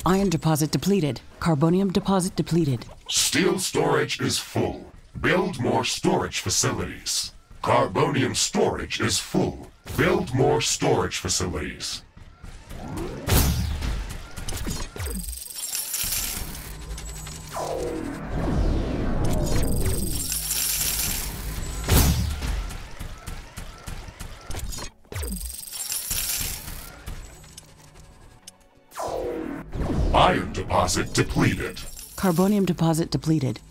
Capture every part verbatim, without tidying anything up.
Iron deposit depleted. Carbonium deposit depleted. Steel storage is full. Build more storage facilities. Carbonium storage is full. Build more storage facilities. Iron deposit depleted. Carbonium deposit depleted.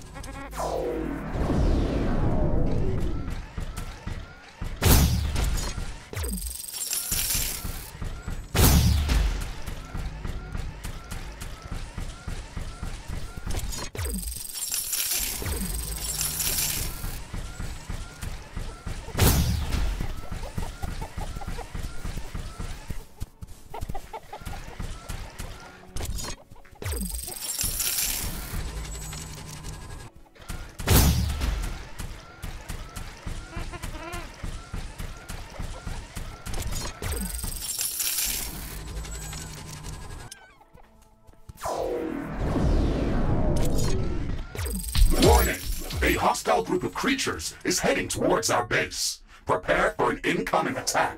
Warning! A hostile group of creatures is heading towards our base. Prepare for an incoming attack.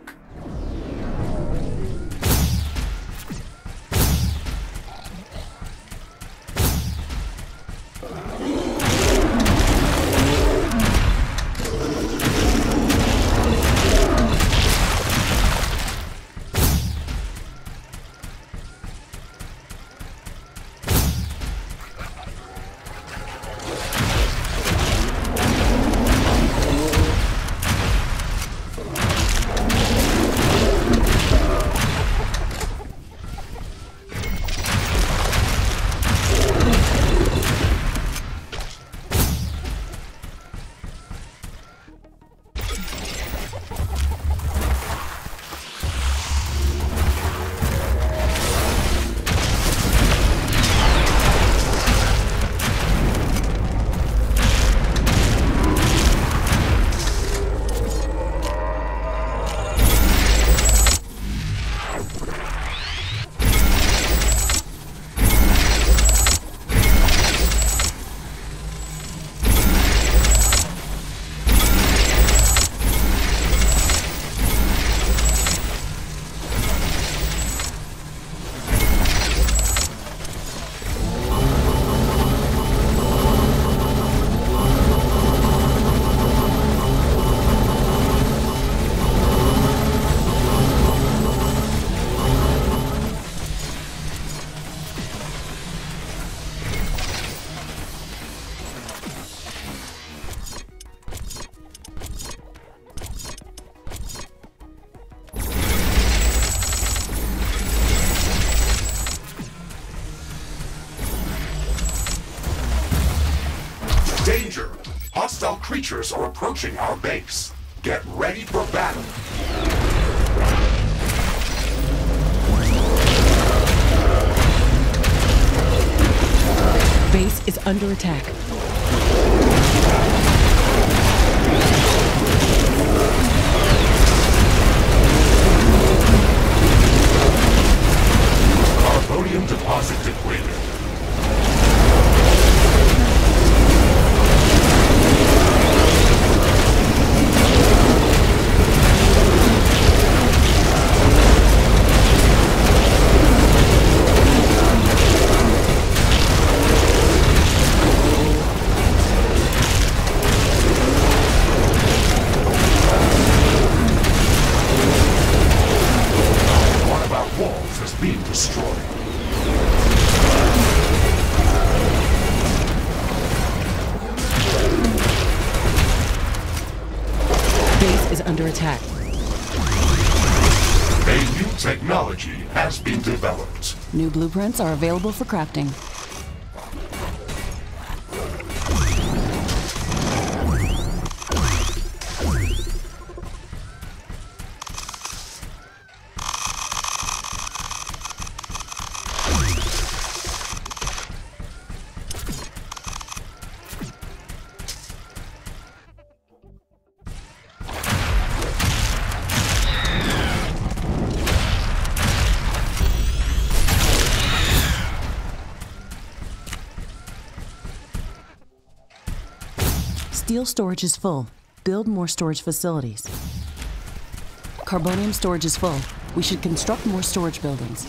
Danger! Hostile creatures are approaching our base. Get ready for battle. Base is under attack. Carbonium deposit depleted. Being destroyed. Base is under attack. A new technology has been developed. New blueprints are available for crafting. Steel storage is full. Build more storage facilities. Carbonium storage is full. We should construct more storage buildings.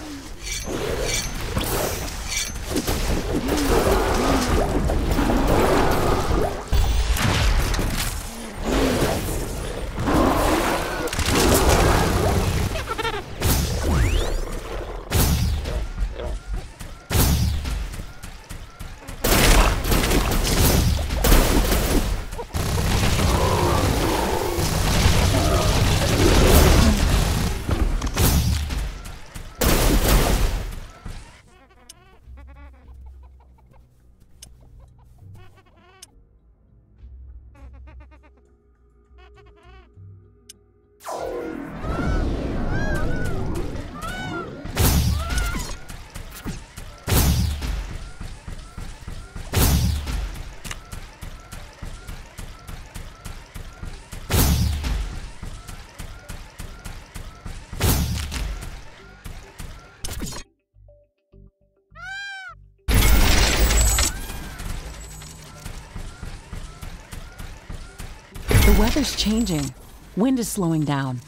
The weather's changing. Wind is slowing down.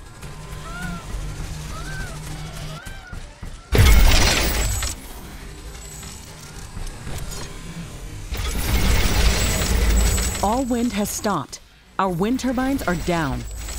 All wind has stopped. Our wind turbines are down.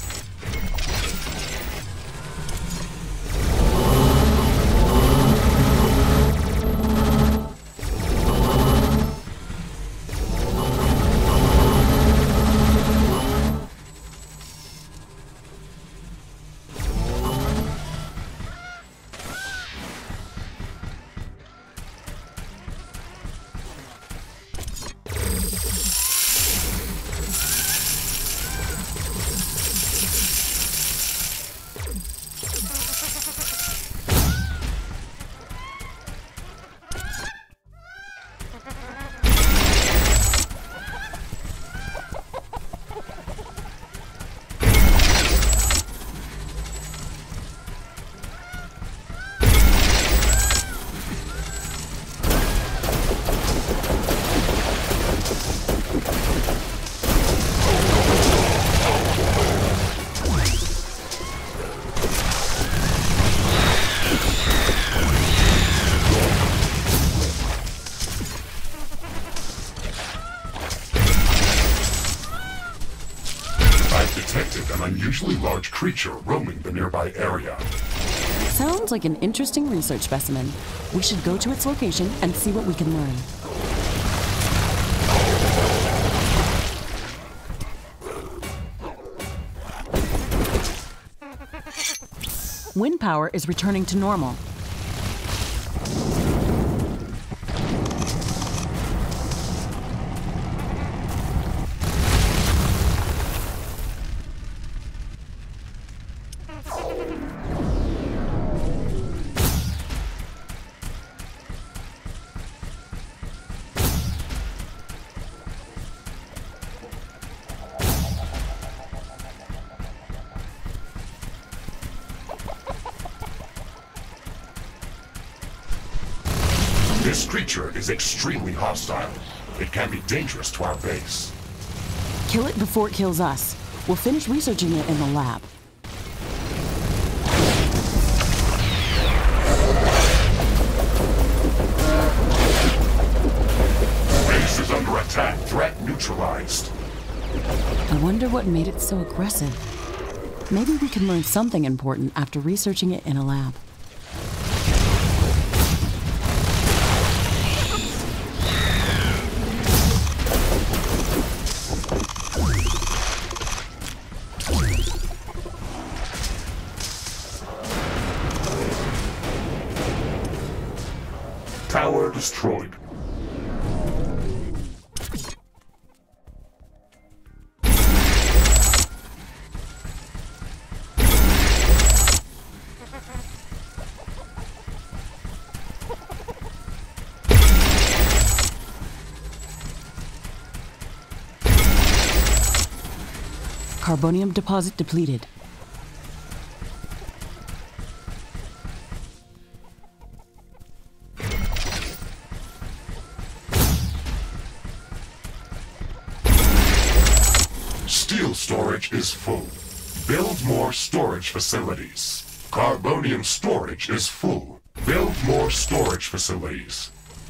Detected an unusually large creature roaming the nearby area. Sounds like an interesting research specimen. We should go to its location and see what we can learn. Wind power is returning to normal. This creature is extremely hostile. It can be dangerous to our base. Kill it before it kills us. We'll finish researching it in the lab. Base is under attack. Threat neutralized. I wonder what made it so aggressive. Maybe we can learn something important after researching it in a lab. Tower destroyed. Carbonium deposit depleted. full. Build more storage facilities. Carbonium storage is full. Build more storage facilities.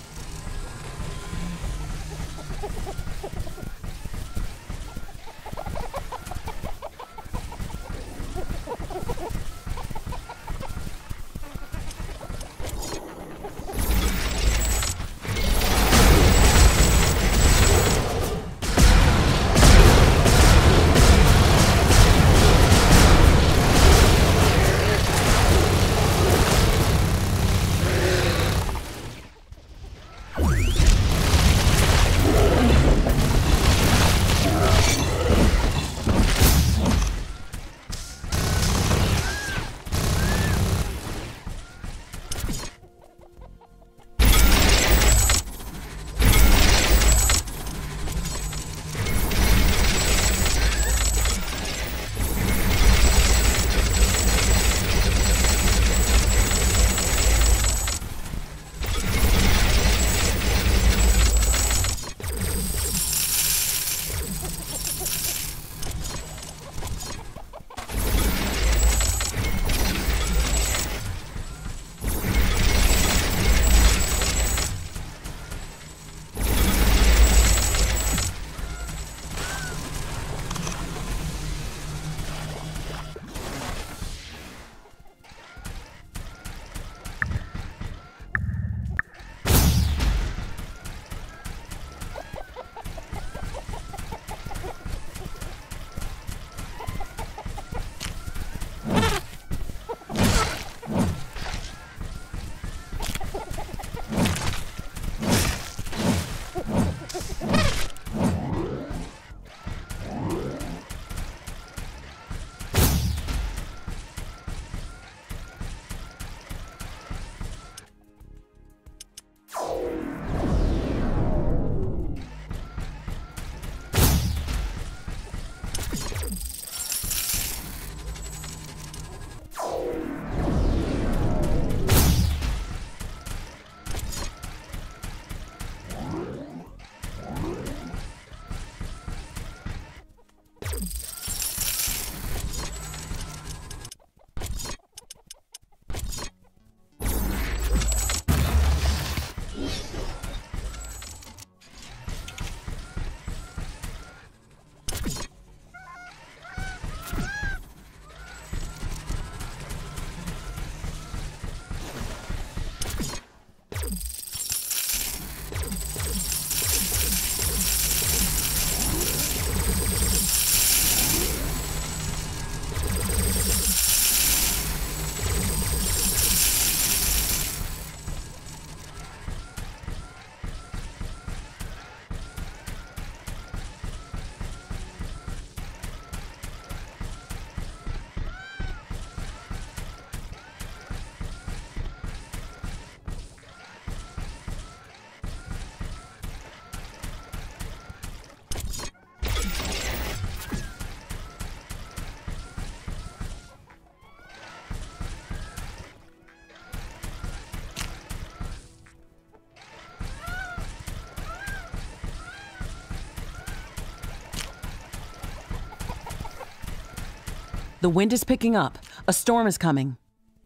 The wind is picking up. A storm is coming.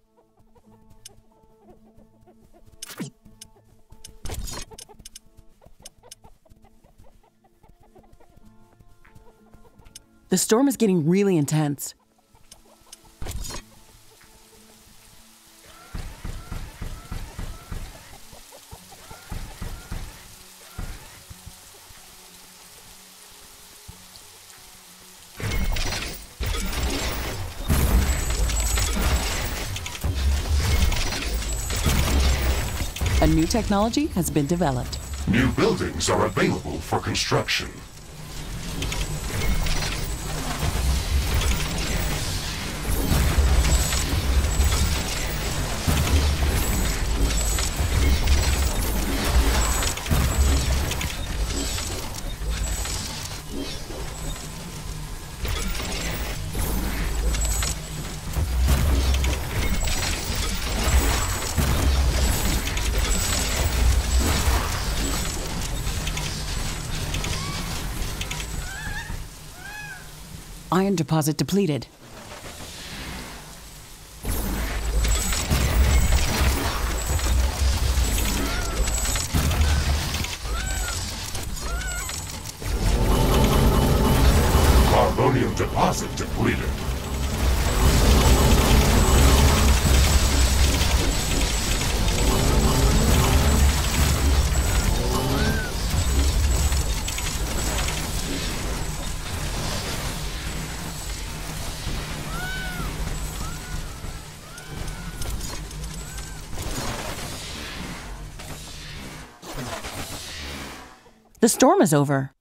The storm is getting really intense. A new technology has been developed. New buildings are available for construction. iron deposit depleted. Carbonium deposit depleted. The storm is over.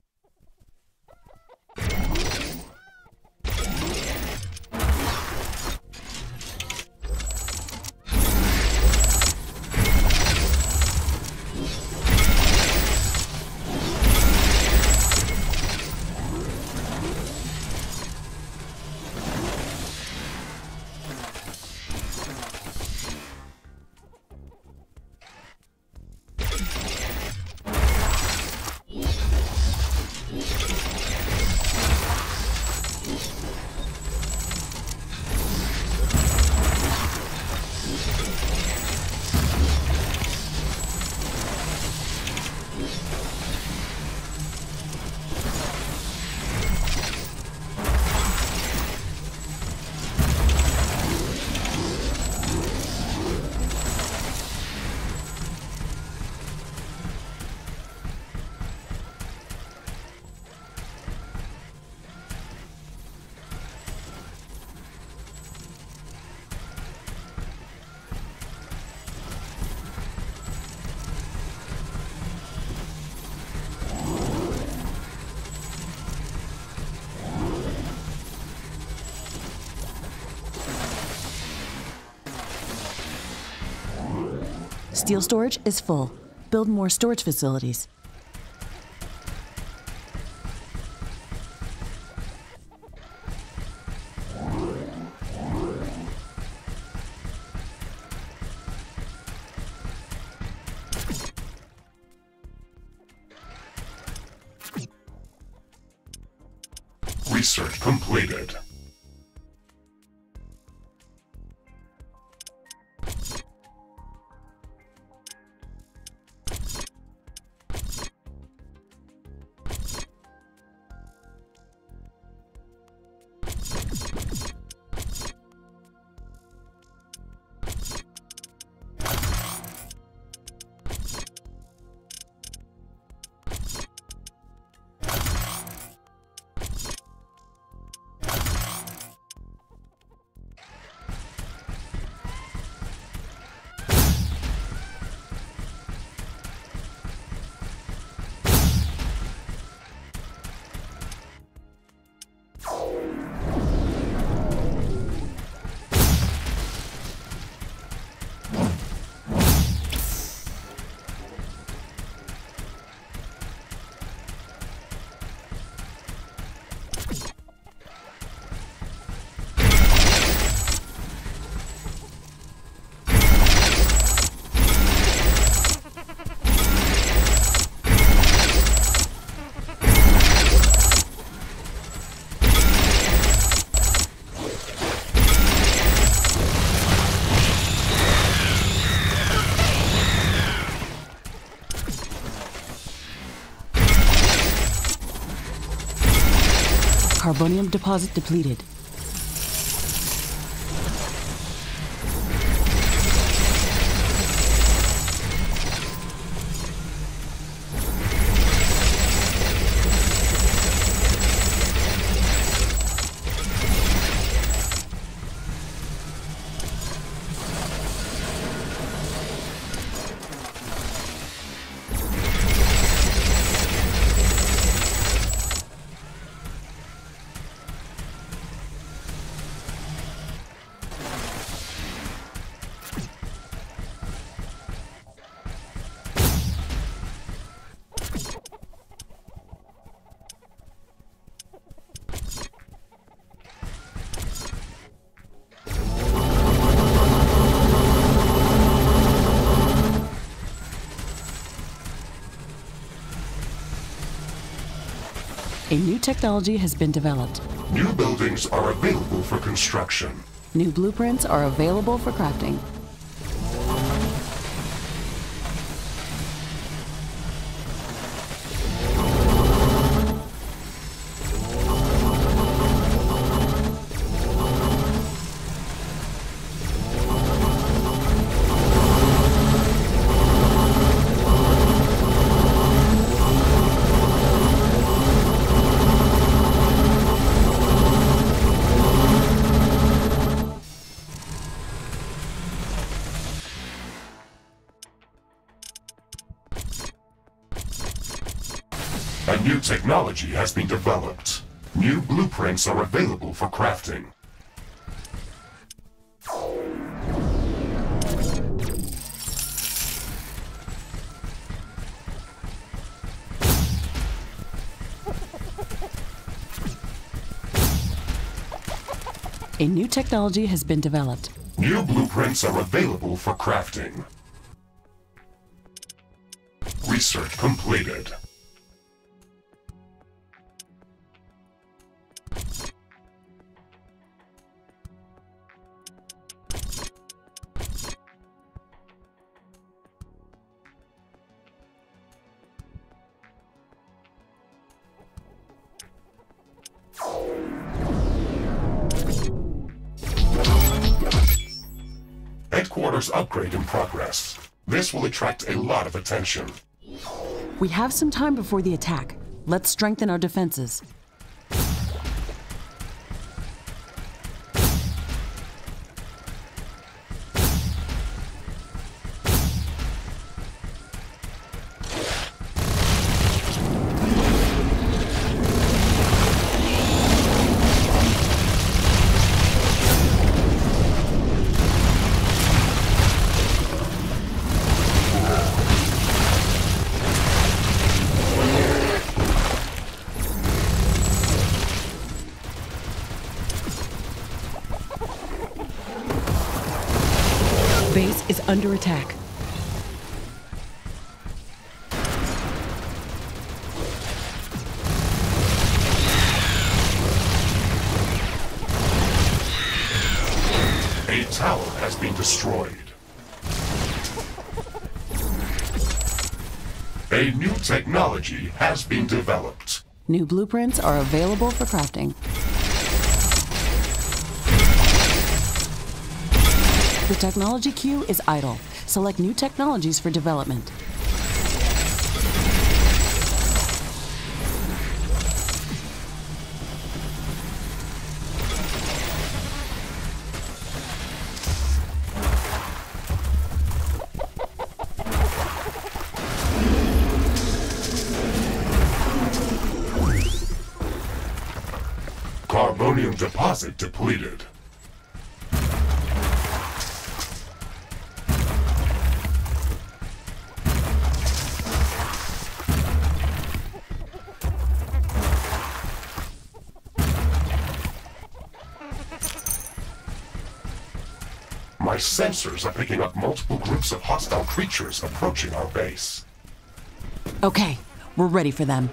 Steel storage is full. Build more storage facilities. Research completed. Carbonium deposit depleted. A new technology has been developed. New buildings are available for construction. New blueprints are available for crafting. A new technology has been developed. New blueprints are available for crafting. A new technology has been developed. New blueprints are available for crafting. Research completed. Headquarters upgrade in progress. This will attract a lot of attention. We have some time before the attack. Let's strengthen our defenses. Base is under attack. A tower has been destroyed. A new technology has been developed. New blueprints are available for crafting. The technology queue is idle. Select new technologies for development. Carbonium deposit depleted. My sensors are picking up multiple groups of hostile creatures approaching our base. Okay, we're ready for them.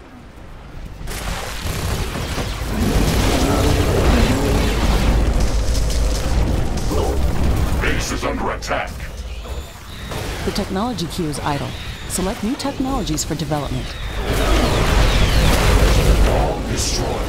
Base is under attack. The technology queue is idle. Select new technologies for development. All destroyed.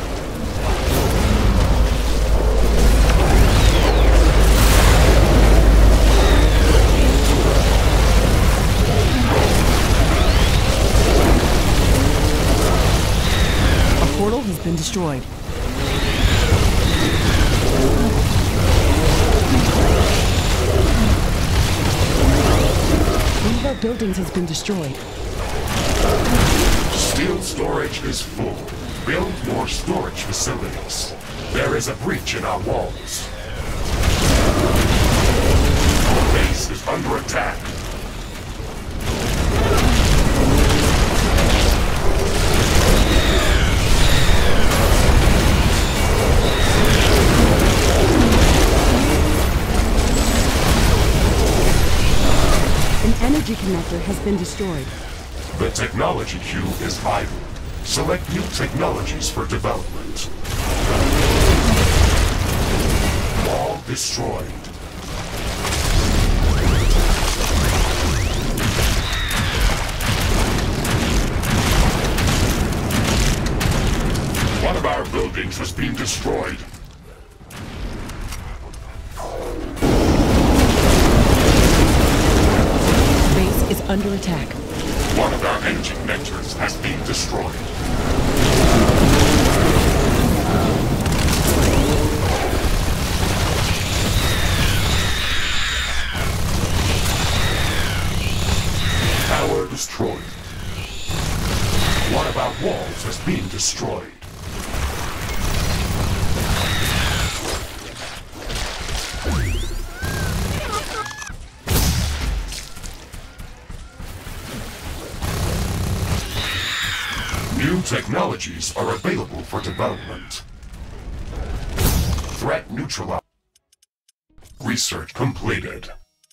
A portal has been destroyed. One of our buildings has been destroyed. Steel storage is full. Build more storage facilities. There is a breach in our walls. Our base is under attack. An energy connector has been destroyed. The technology queue is idle. Select new technologies for development. destroyed. One of our buildings has been destroyed. Base is under attack. One of our energy connectors has been destroyed. Tower destroyed. One of our walls has been destroyed. New technologies are available for development. Threat neutralized. Research completed.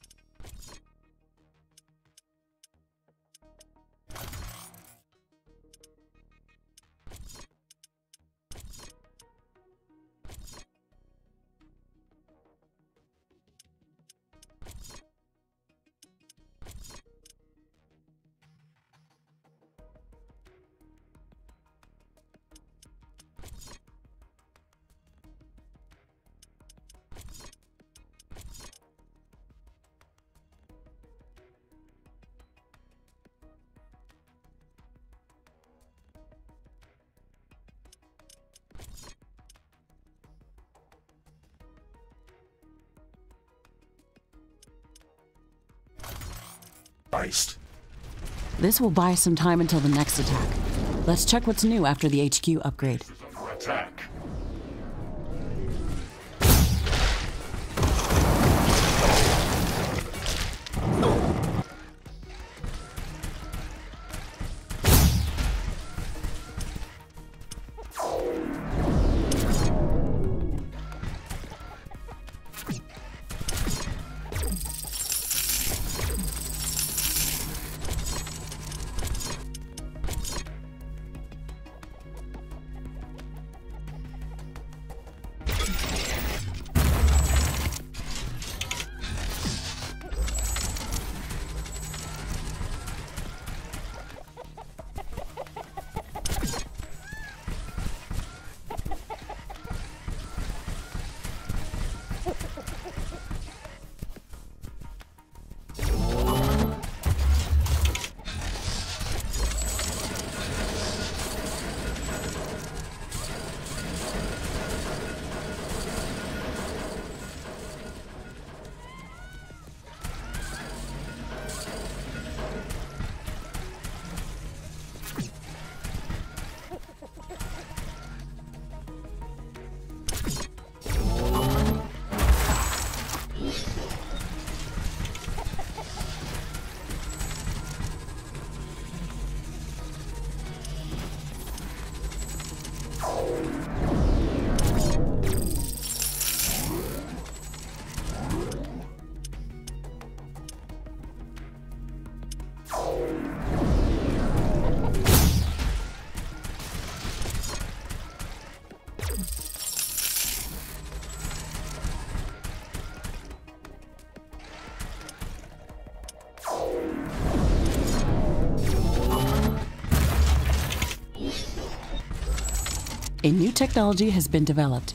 This will buy some time until the next attack. Let's check what's new after the H Q upgrade. Under attack. A new technology has been developed.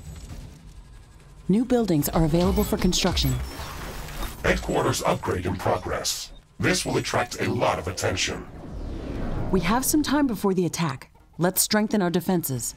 New buildings are available for construction. Headquarters upgrade in progress. This will attract a lot of attention. We have some time before the attack. Let's strengthen our defenses.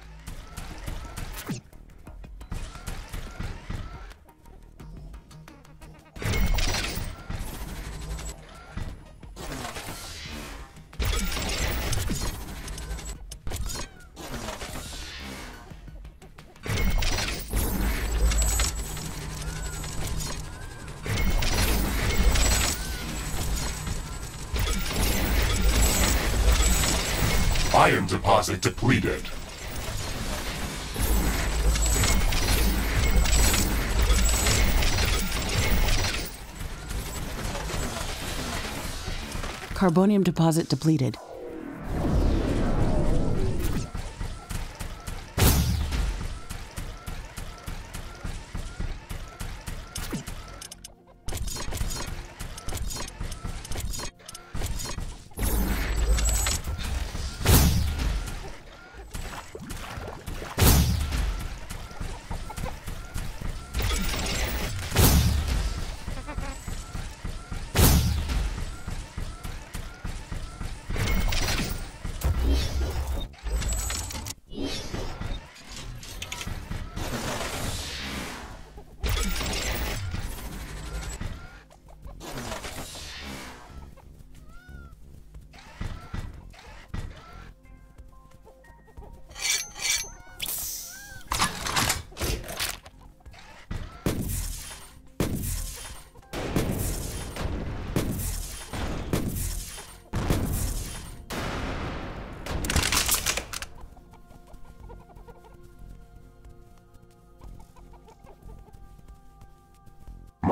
Iron deposit depleted. Carbonium deposit depleted.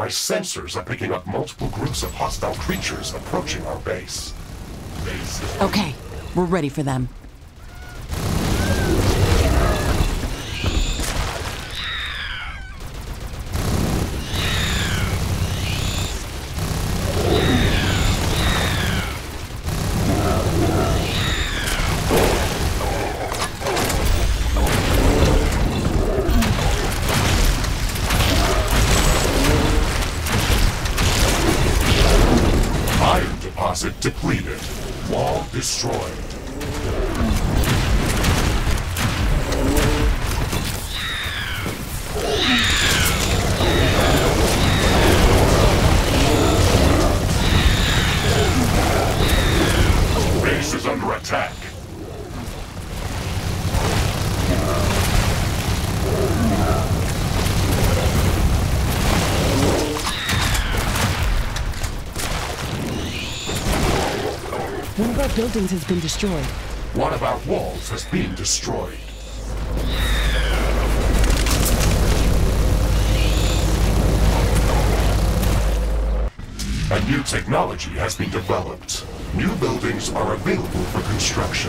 My sensors are picking up multiple groups of hostile creatures approaching our base. Base. Okay, we're ready for them. Iron deposit depleted. Wall destroyed. Base is under attack. One of our buildings has been destroyed. One of our walls has been destroyed. A new technology has been developed. New buildings are available for construction.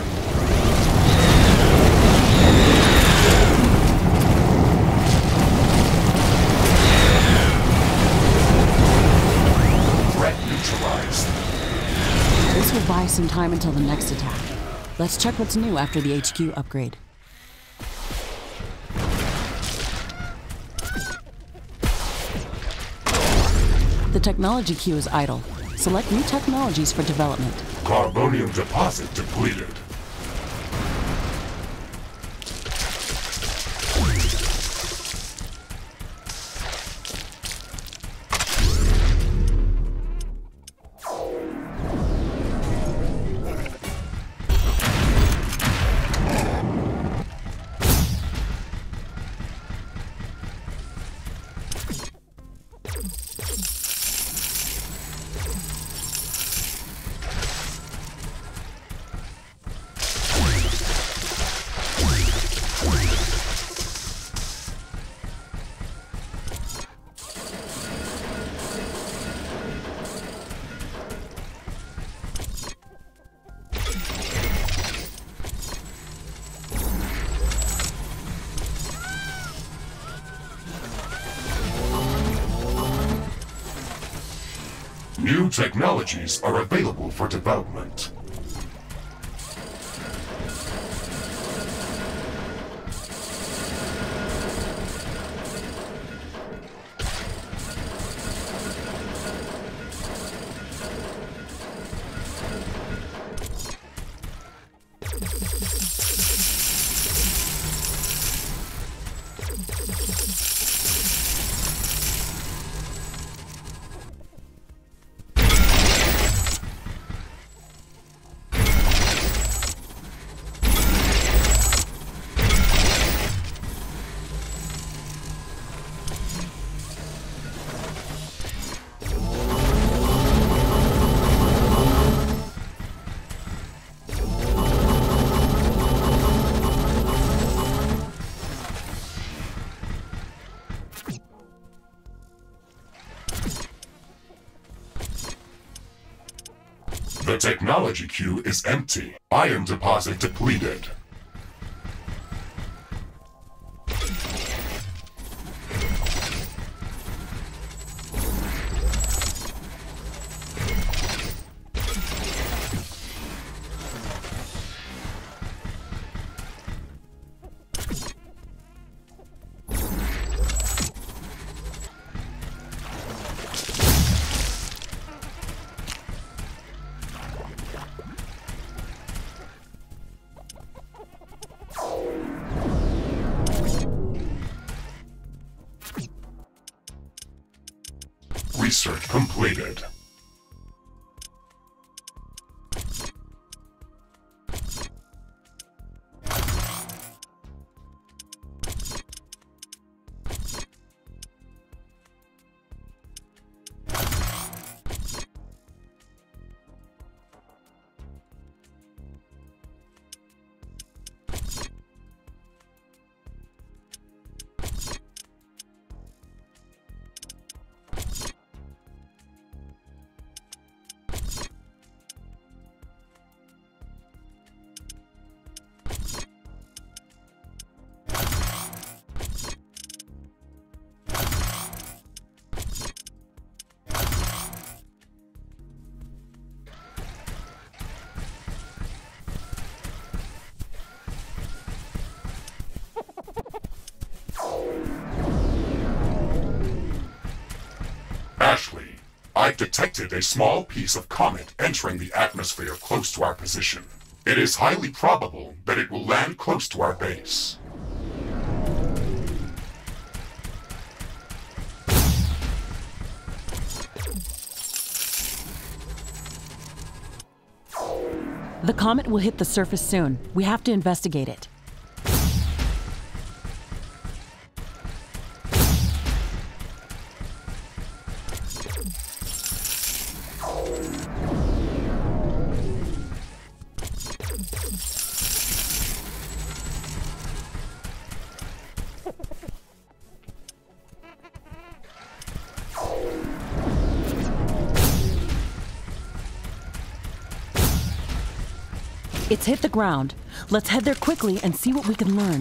Threat neutralized. This will buy some time until the next attack. Let's check what's new after the H Q upgrade. The technology queue is idle. Select new technologies for development. Carbonium deposit depleted. New technologies are available for development. The technology queue is empty. Iron deposit depleted. Research completed. Ashley, I've detected a small piece of comet entering the atmosphere close to our position. It is highly probable that it will land close to our base. The comet will hit the surface soon. We have to investigate it. It's hit the ground. Let's head there quickly and see what we can learn.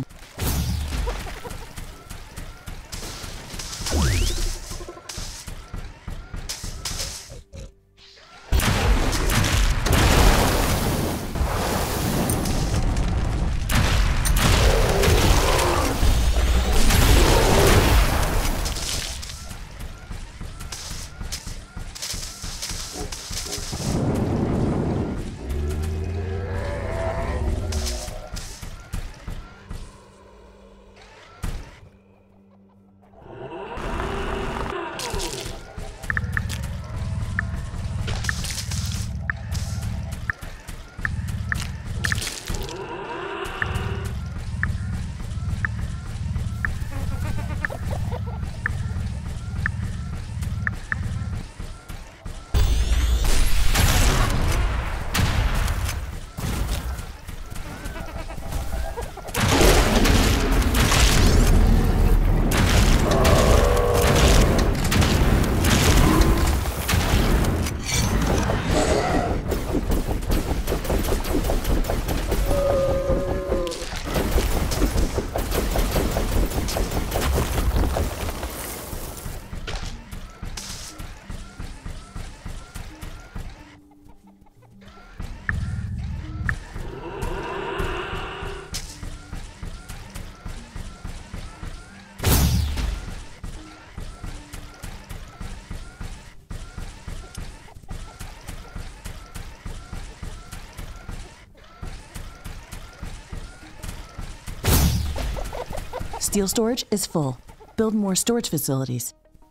Steel storage is full. Build more storage facilities.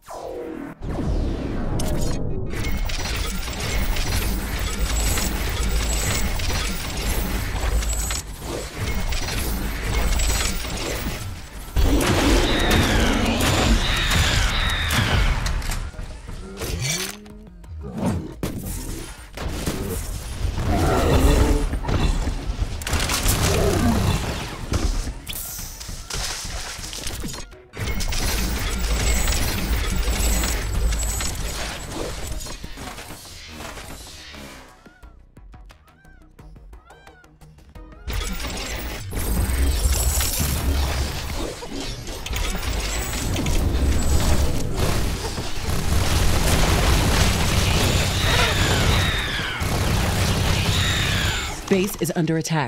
Base is under attack.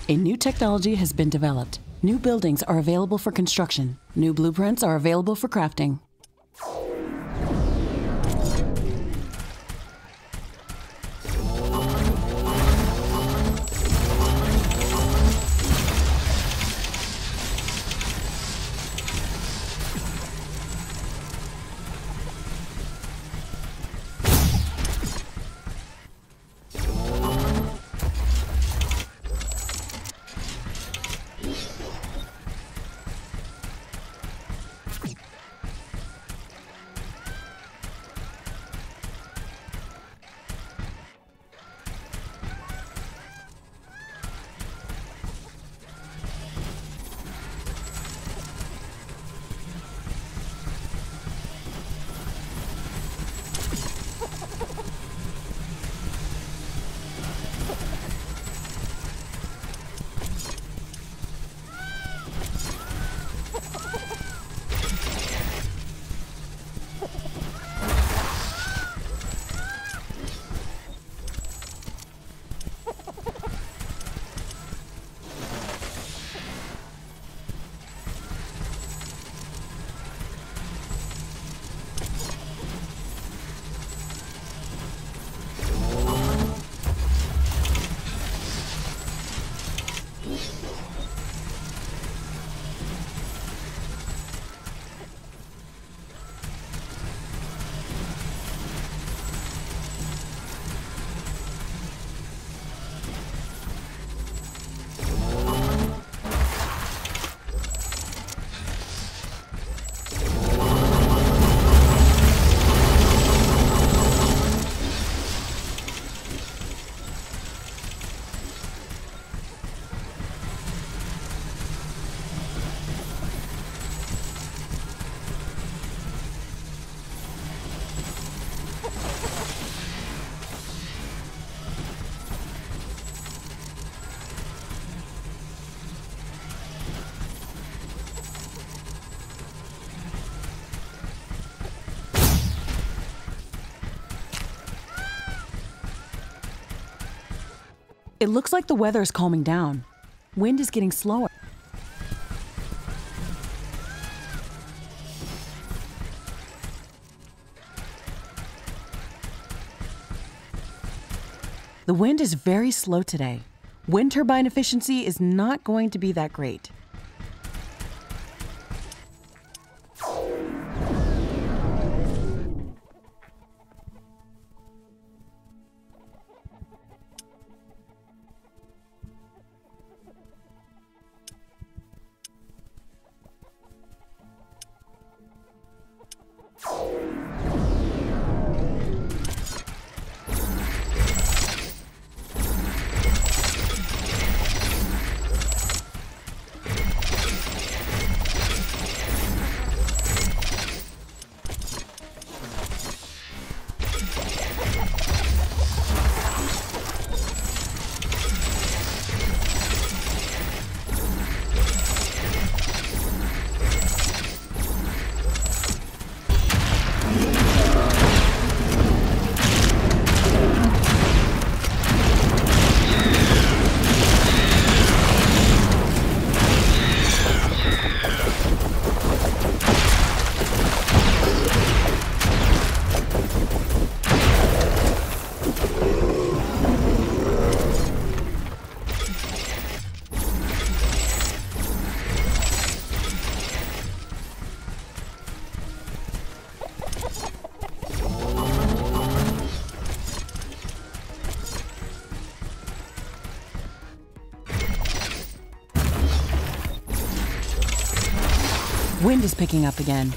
A new technology has been developed. New buildings are available for construction. New blueprints are available for crafting. It looks like the weather is calming down. Wind is getting slower. The wind is very slow today. Wind turbine efficiency is not going to be that great. Wind is picking up again.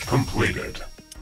completed.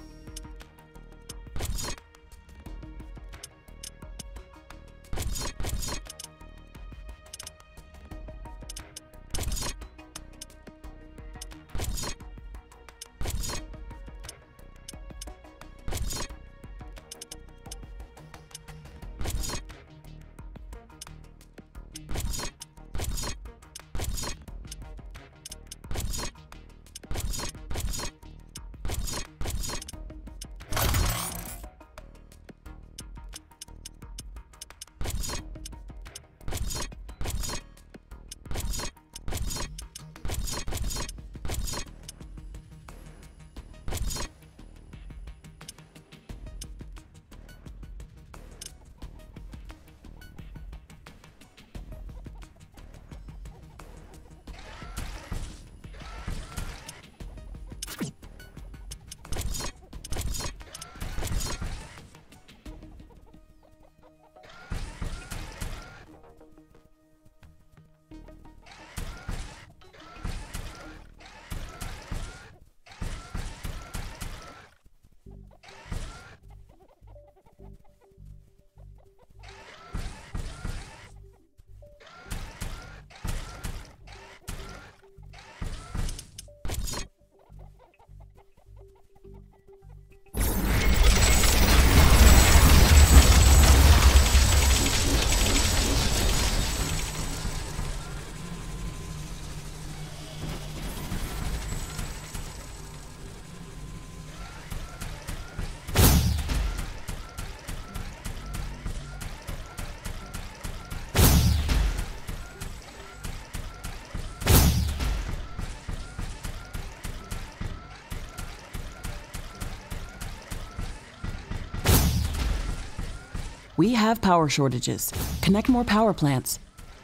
We have power shortages. Connect more power plants.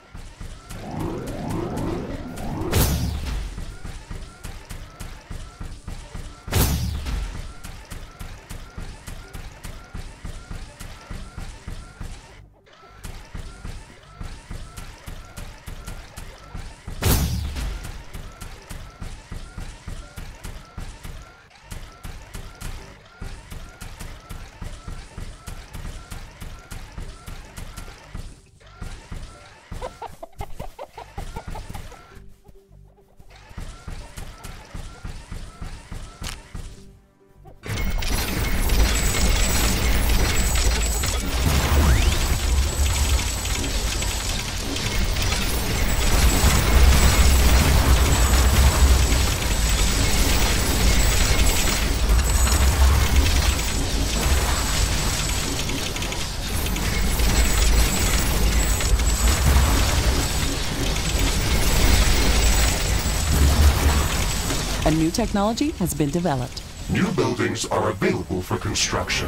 A new technology has been developed. New buildings are available for construction.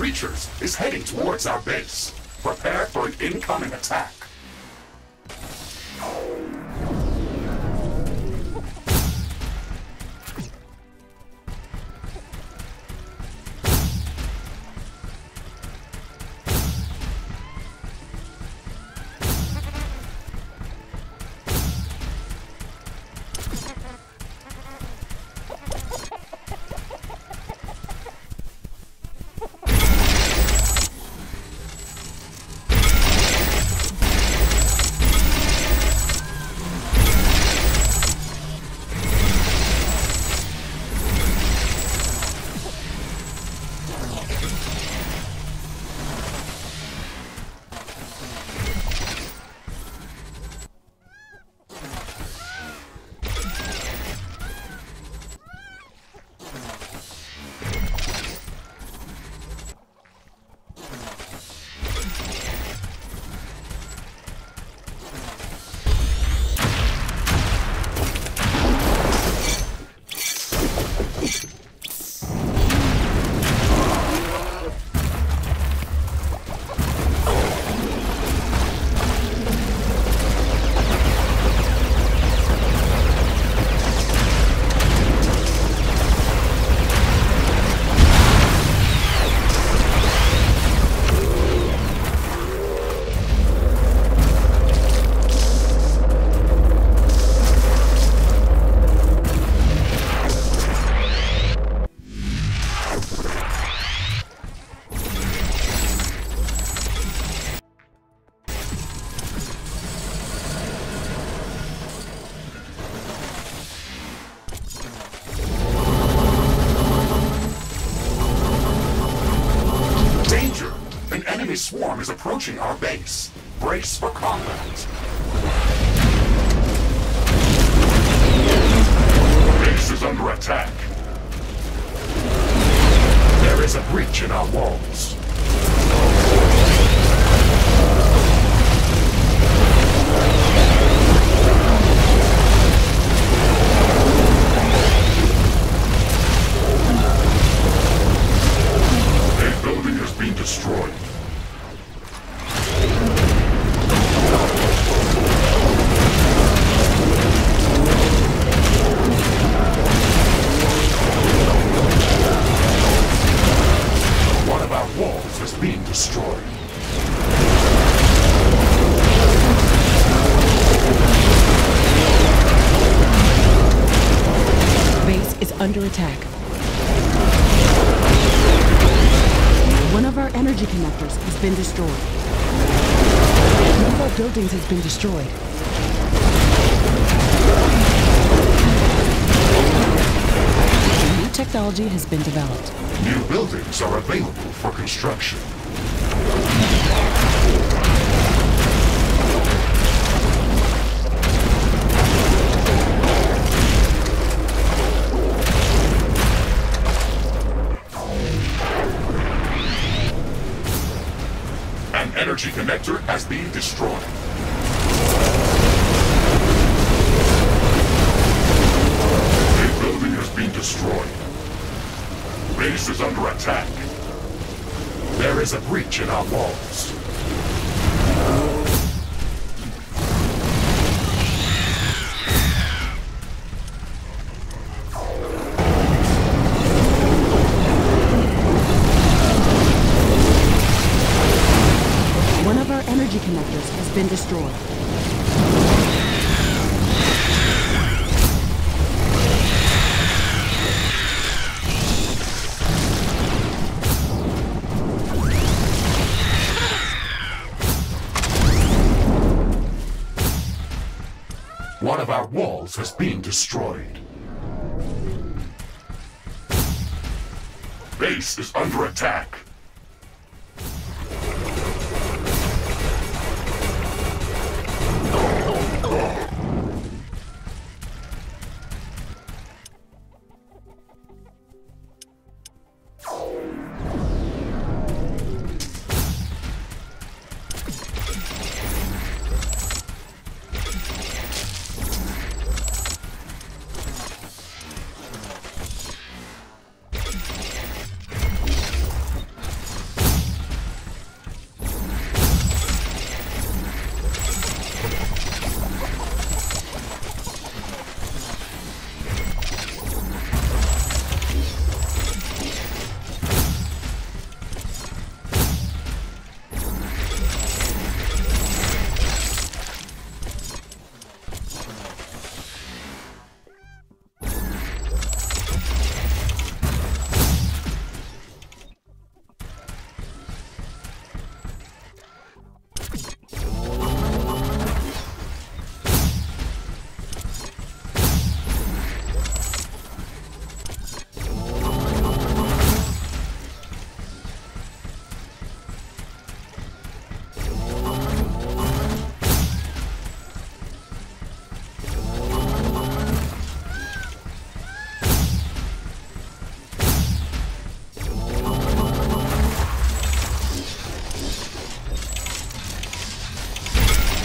creatures is heading towards our base. Prepare for an incoming attack. Enemy swarm is approaching our base. Brace for combat. Base is under attack. There is a breach in our walls. A building has been destroyed. Being destroyed. Base is under attack. One of our energy connectors has been destroyed. One of our buildings has been destroyed. New technology has been developed. New buildings are available for construction. An energy connector has been destroyed. A building has been destroyed. Base is under attack. There is a breach in our walls. One of our energy connectors has been destroyed. One of our walls has been destroyed. Base is under attack.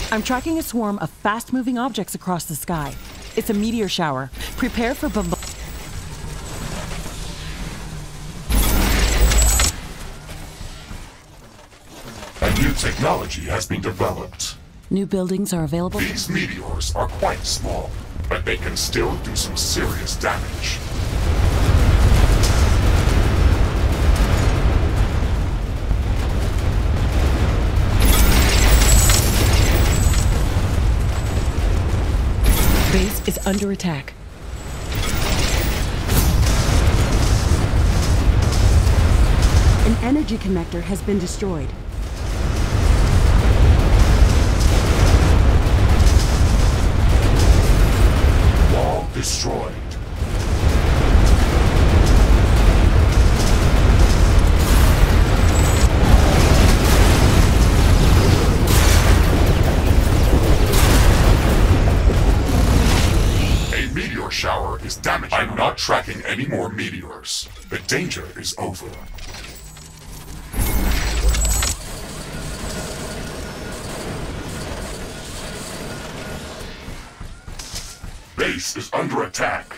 I'm tracking a swarm of fast-moving objects across the sky. It's a meteor shower. Prepare for bomb- A new technology has been developed. New buildings are available. These meteors are quite small, but they can still do some serious damage. Base is under attack. An energy connector has been destroyed. Wall destroyed. A meteor shower is damaged. I'm not tracking any more meteors. The danger is over. Base is under attack.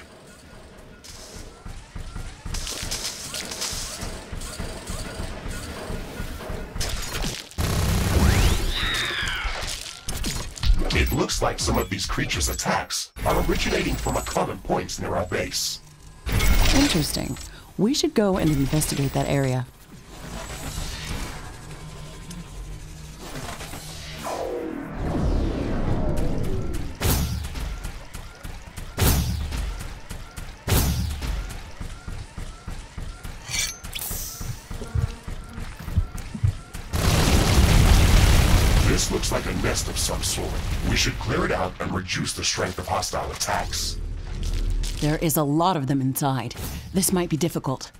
It looks like some of these creatures' attacks are originating from a common point near our base. Interesting. We should go and investigate that area. This looks like a nest of some sort. We should clear it out and reduce the strength of hostile attacks. There is a lot of them inside. This might be difficult.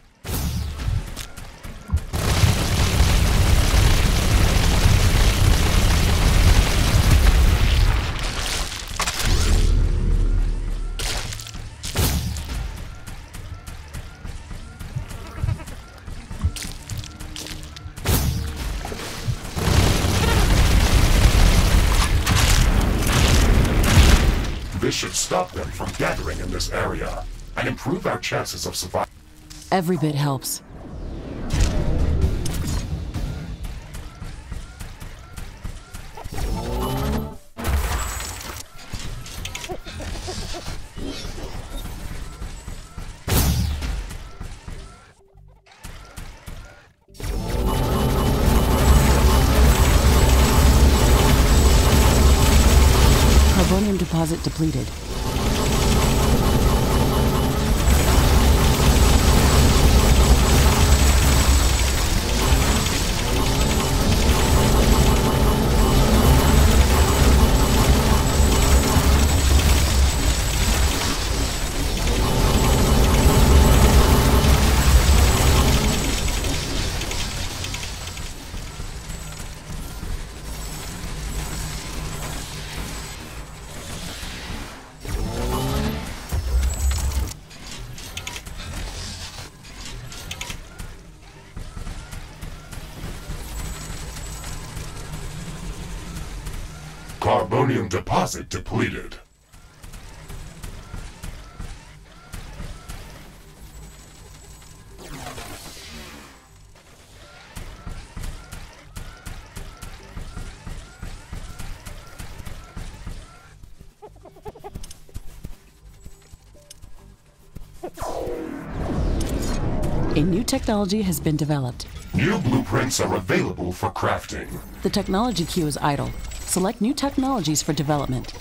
This should stop them from gathering in this area and improve our chances of survival. Every bit helps. Carbonium deposit depleted. Carbonium deposit depleted. A new technology has been developed. New blueprints are available for crafting. The technology queue is idle. Select new technologies for development.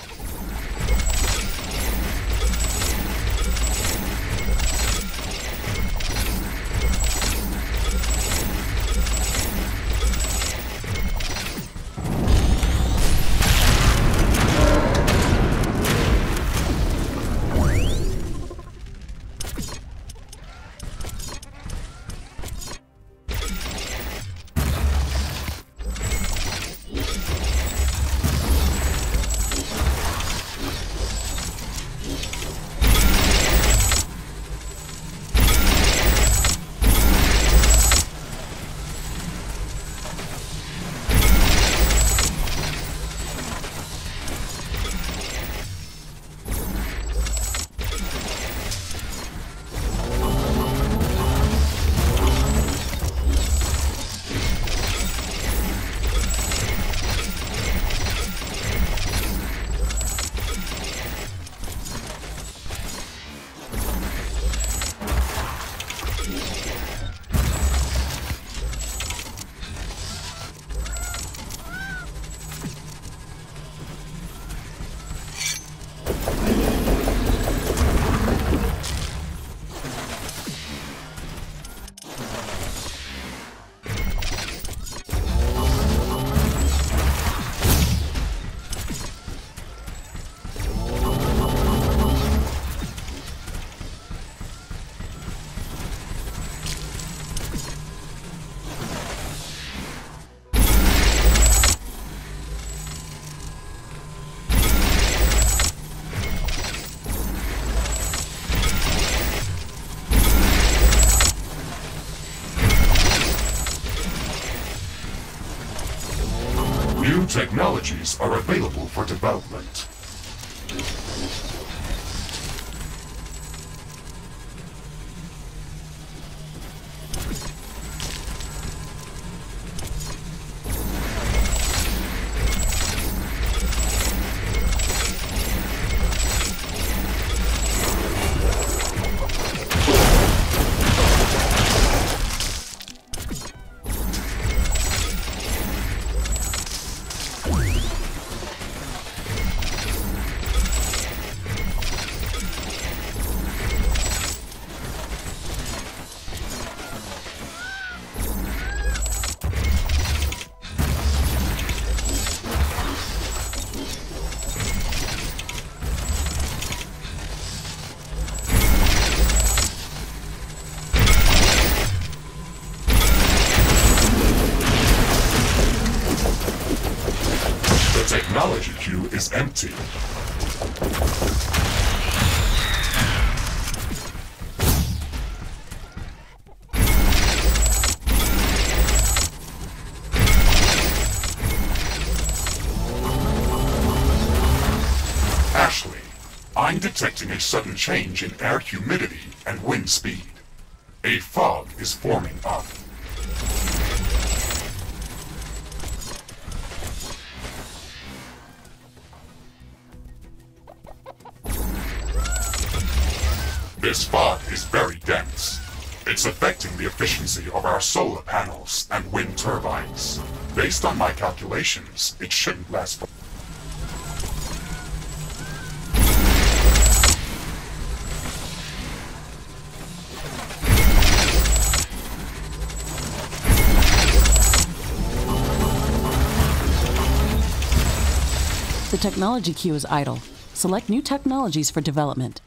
New technologies are available for development. Technology queue is empty. Ashley, I'm detecting a sudden change in air humidity and wind speed. A fog is forming up. This fog is very dense. It's affecting the efficiency of our solar panels and wind turbines. Based on my calculations, it shouldn't last for... The technology queue is idle. Select new technologies for development.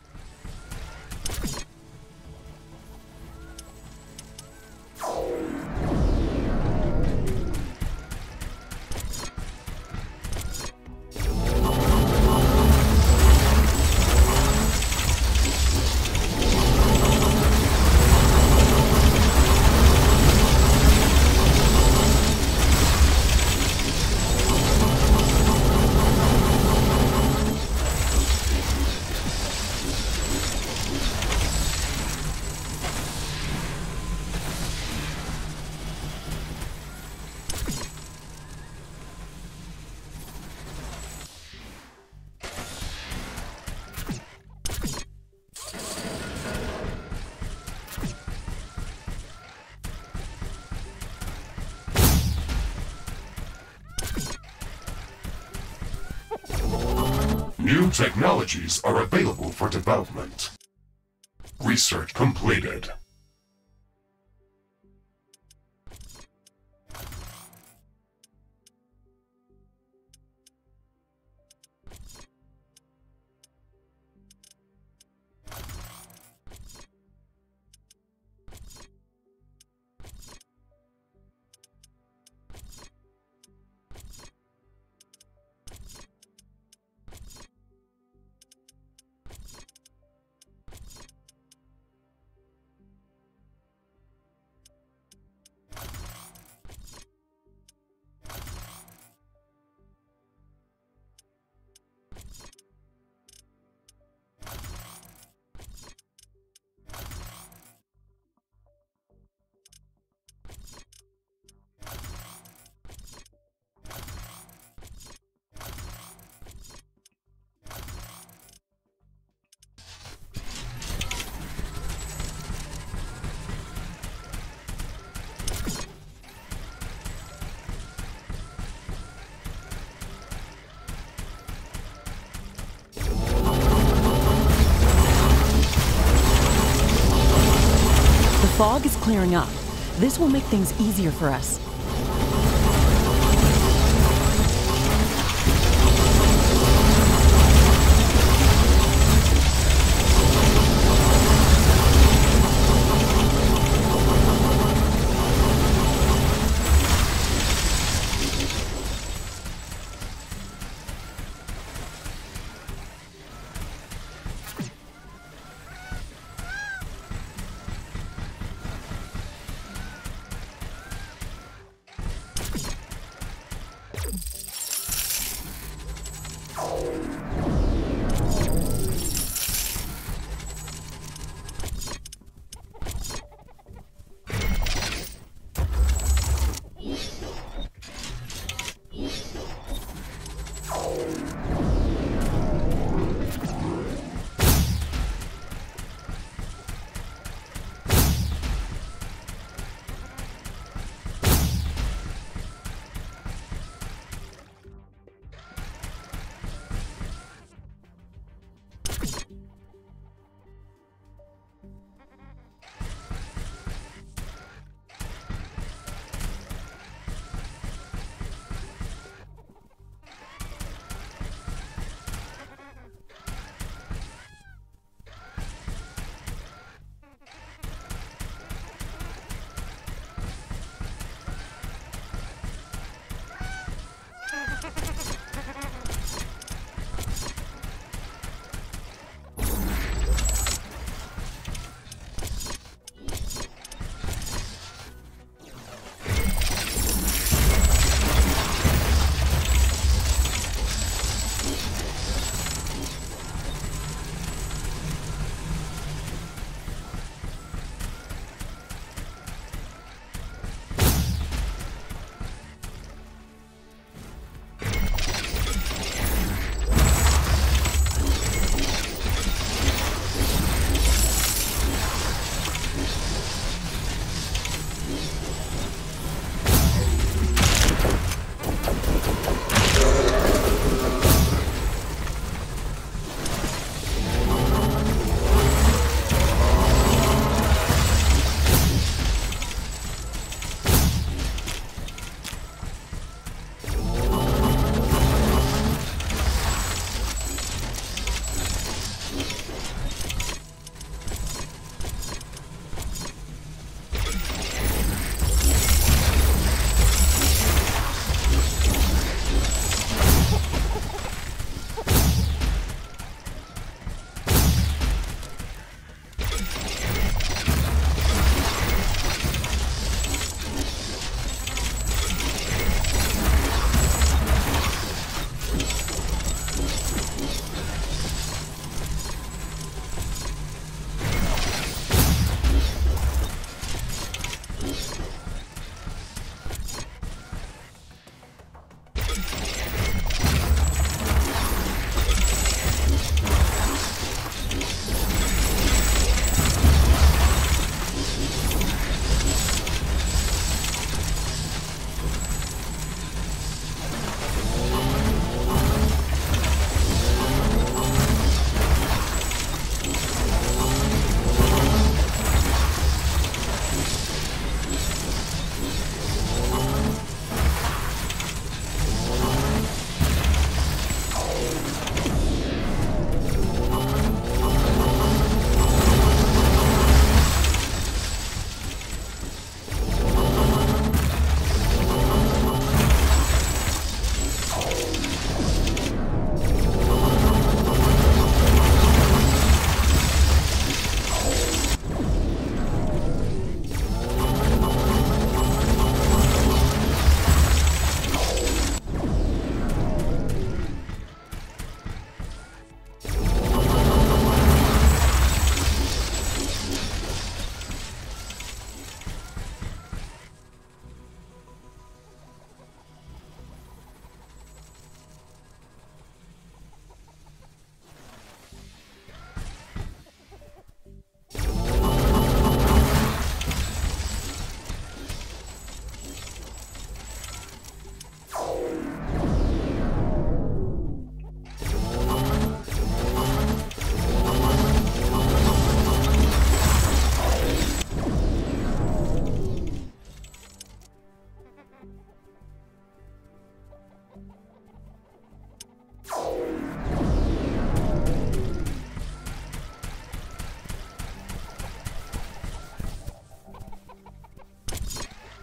New technologies are available for development. Research completed. The fog is clearing up. This will make things easier for us.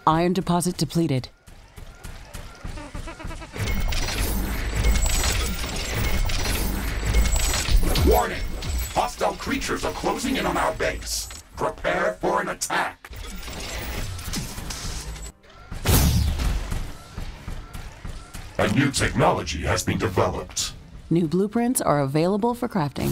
Iron deposit depleted. Warning! Hostile creatures are closing in on our base. Prepare for an attack. A new technology has been developed. New blueprints are available for crafting.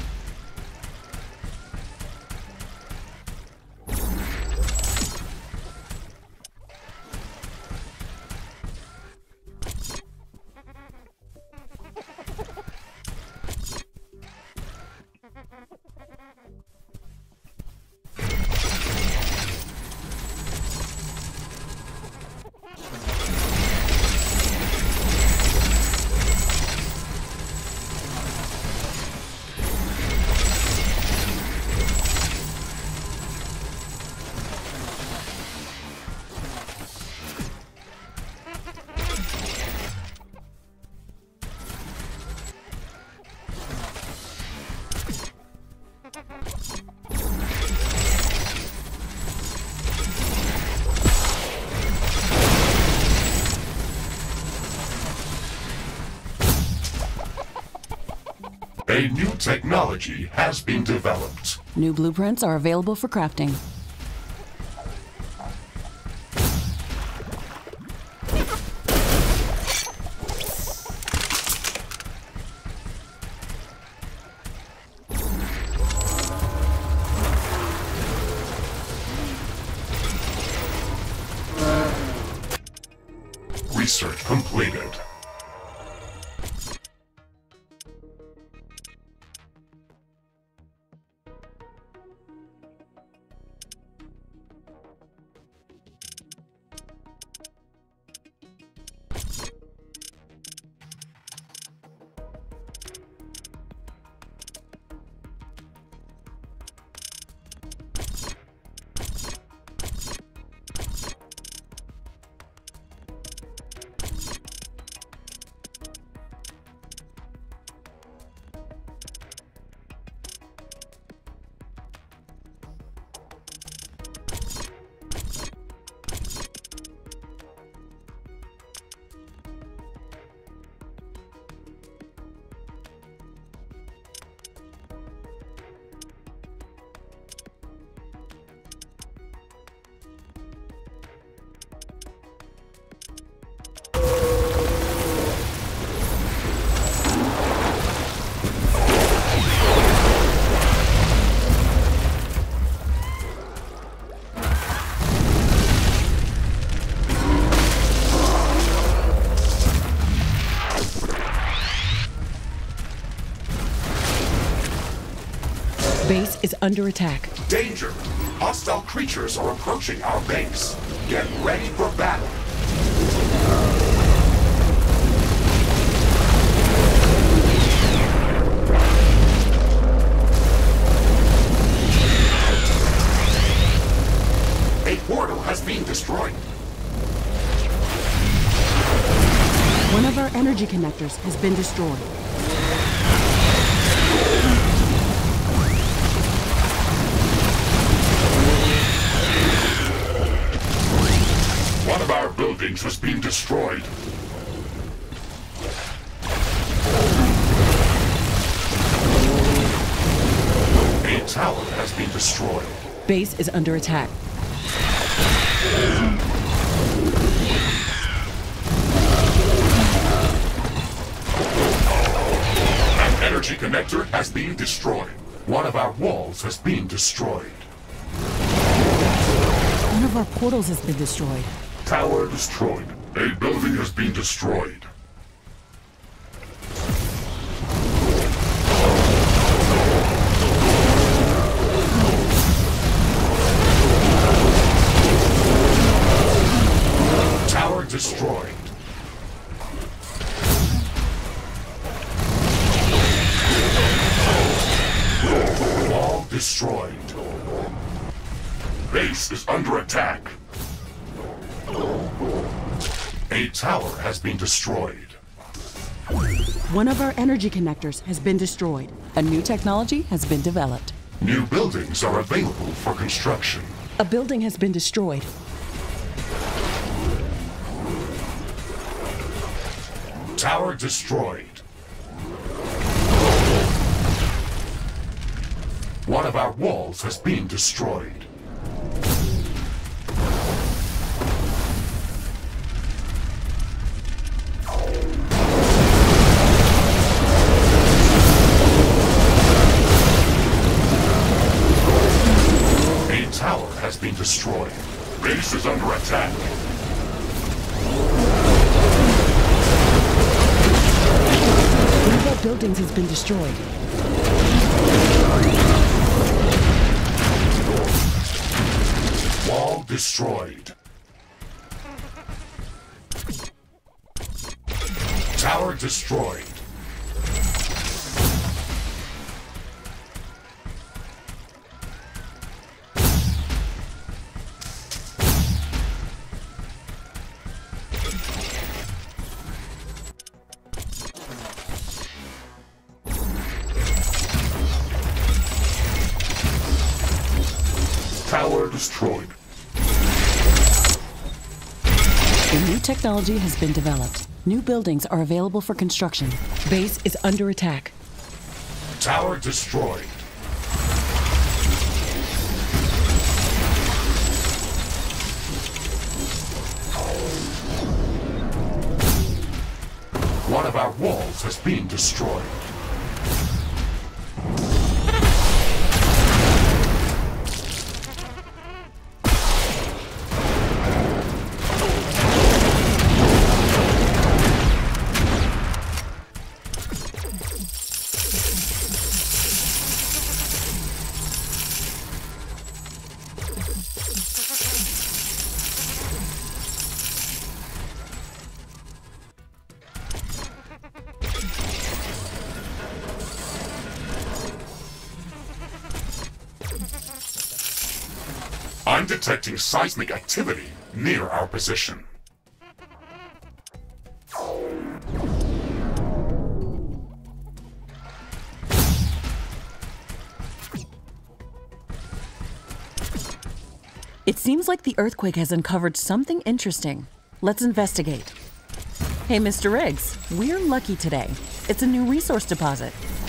A new technology has been developed. New blueprints are available for crafting. Research completed. Base is under attack. Danger! Hostile creatures are approaching our base. Get ready for battle. A portal has been destroyed. One of our energy connectors has been destroyed. One of our buildings has been destroyed. A tower has been destroyed. Base is under attack. An energy connector has been destroyed. One of our walls has been destroyed. One of our portals has been destroyed. Tower destroyed. A building has been destroyed. Tower destroyed. Wall destroyed. Base is under attack. A tower has been destroyed. One of our energy connectors has been destroyed. A new technology has been developed. New buildings are available for construction. A building has been destroyed. Tower destroyed. One of our walls has been destroyed. A tower has been destroyed. Base is under attack. One of our buildings has been destroyed. Wall destroyed. Tower destroyed. Tower destroyed. A new technology has been developed. New buildings are available for construction. Base is under attack. Tower destroyed. One of our walls has been destroyed. I'm detecting seismic activity near our position. It seems like the earthquake has uncovered something interesting. Let's investigate. Hey, Mister Riggs, we're lucky today. It's a new resource deposit.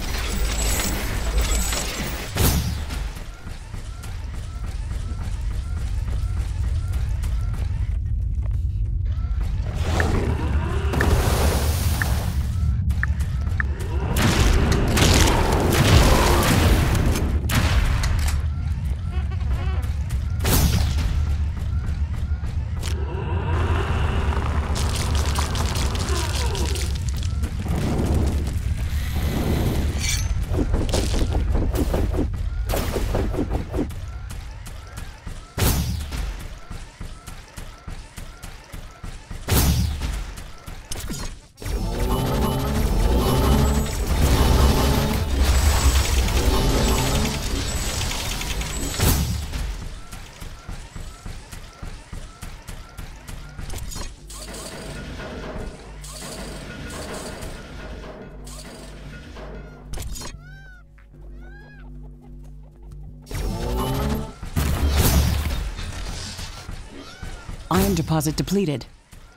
Iron deposit depleted.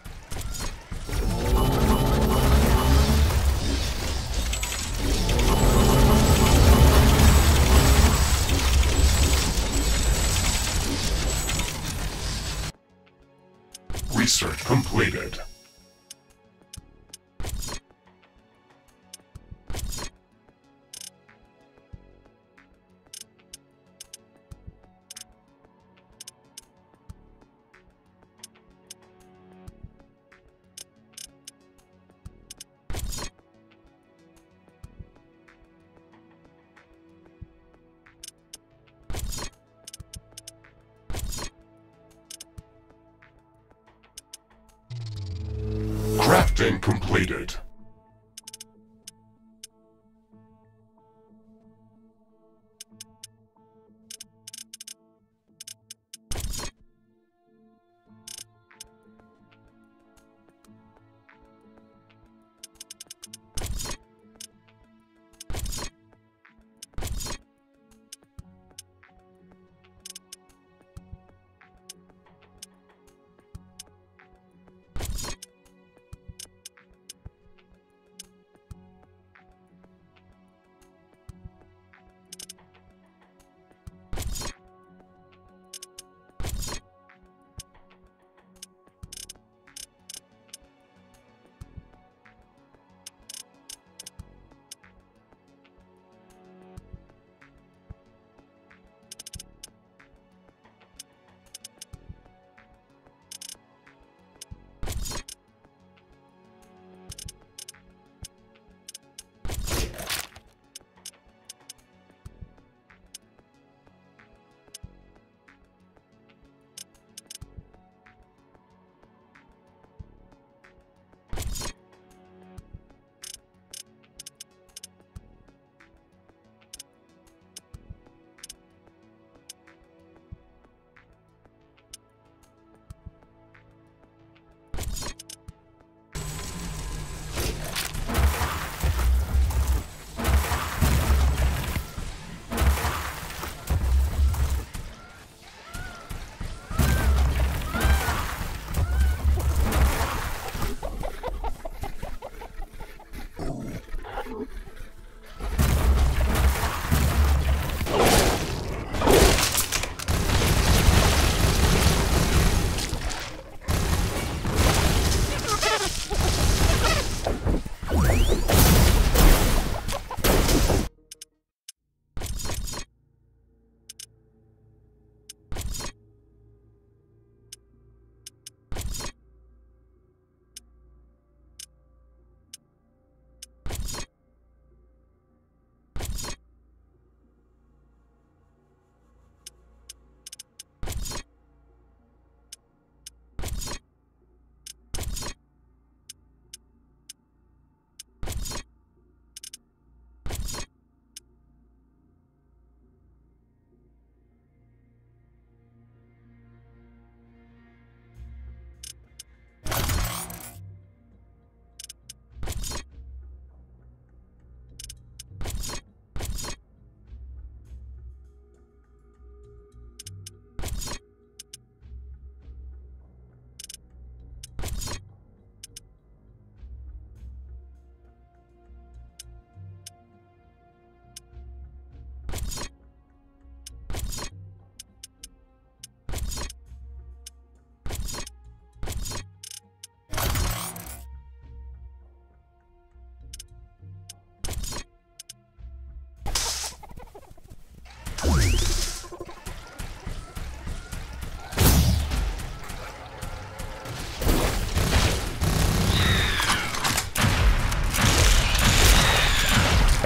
Research completed. Crafting completed.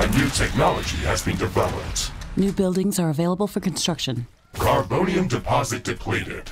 A new technology has been developed. New buildings are available for construction. Carbonium deposit depleted.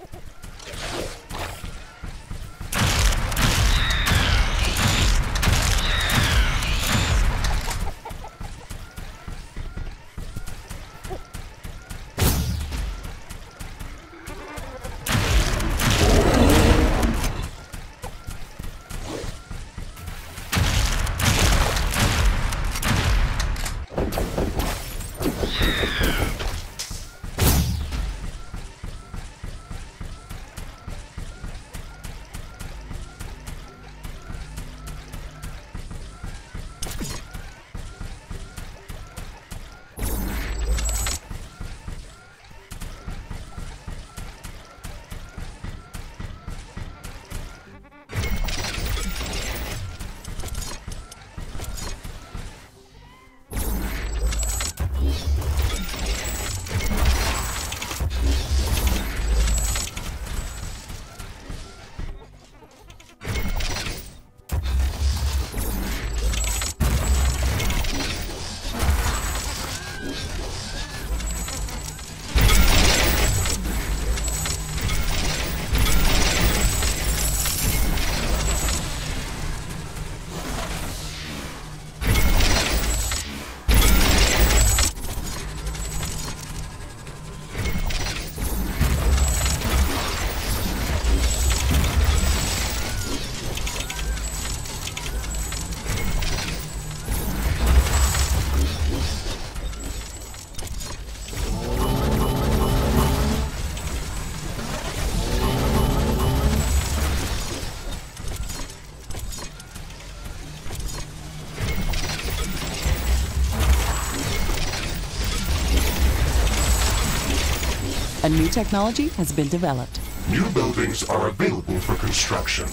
A new technology has been developed. New buildings are available for construction.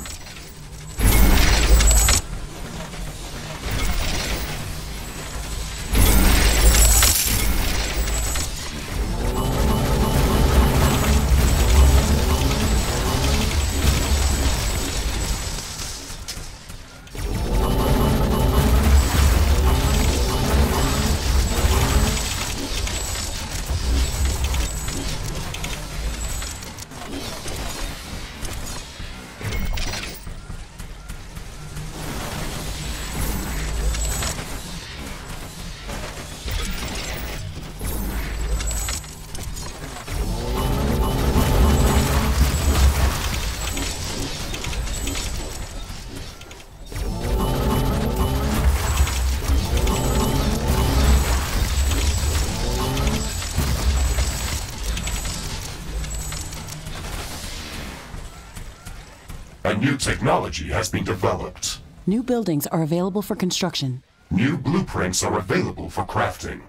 A new technology has been developed. New buildings are available for construction. New blueprints are available for crafting.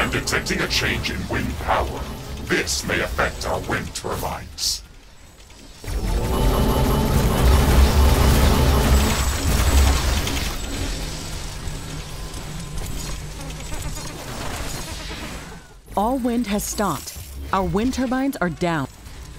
I'm detecting a change in wind power. This may affect our wind turbines. All wind has stopped. Our wind turbines are down.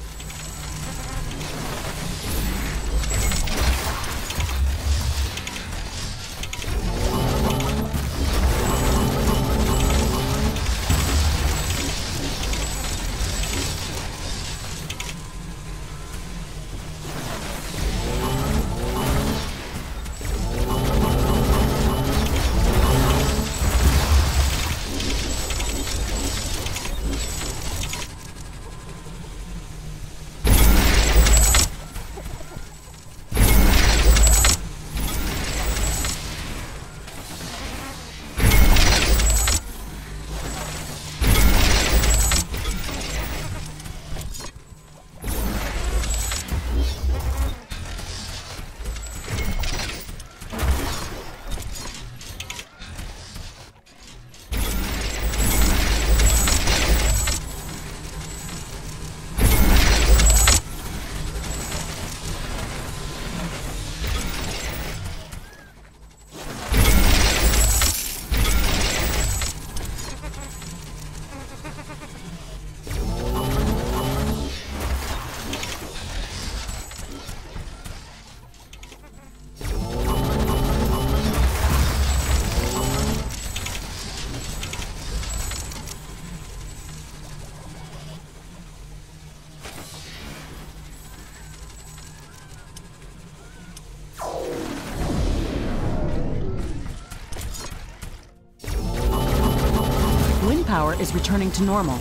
Power is returning to normal.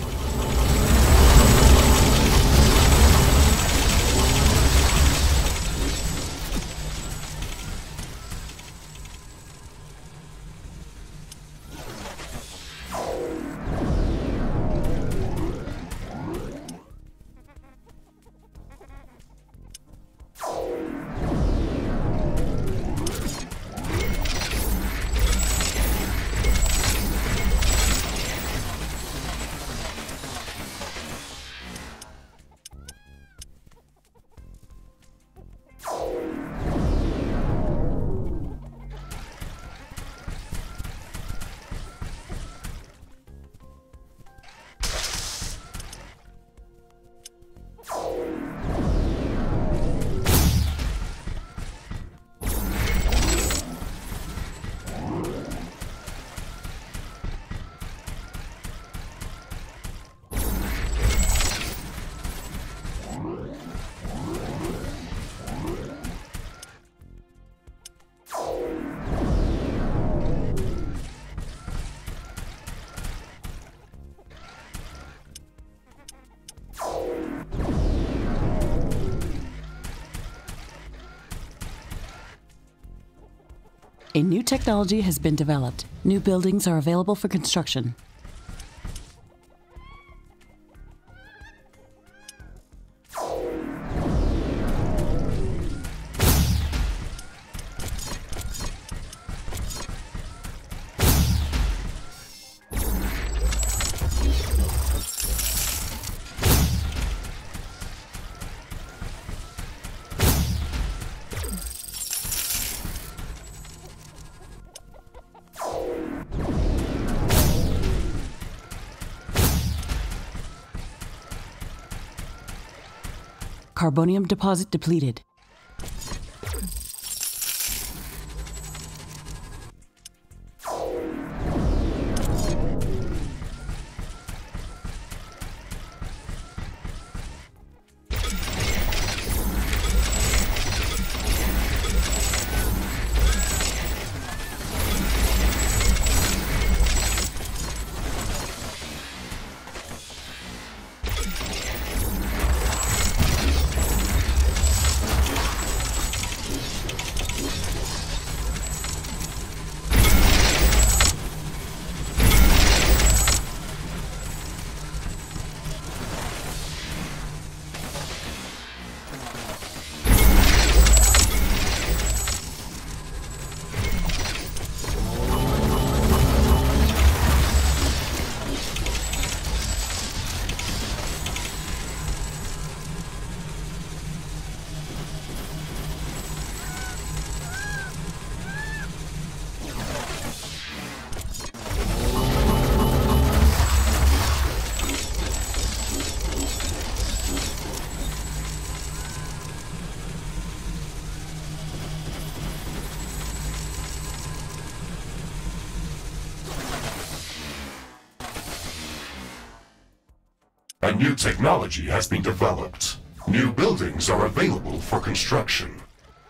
A new technology has been developed. New buildings are available for construction. Carbonium deposit depleted. A new technology has been developed. New buildings are available for construction.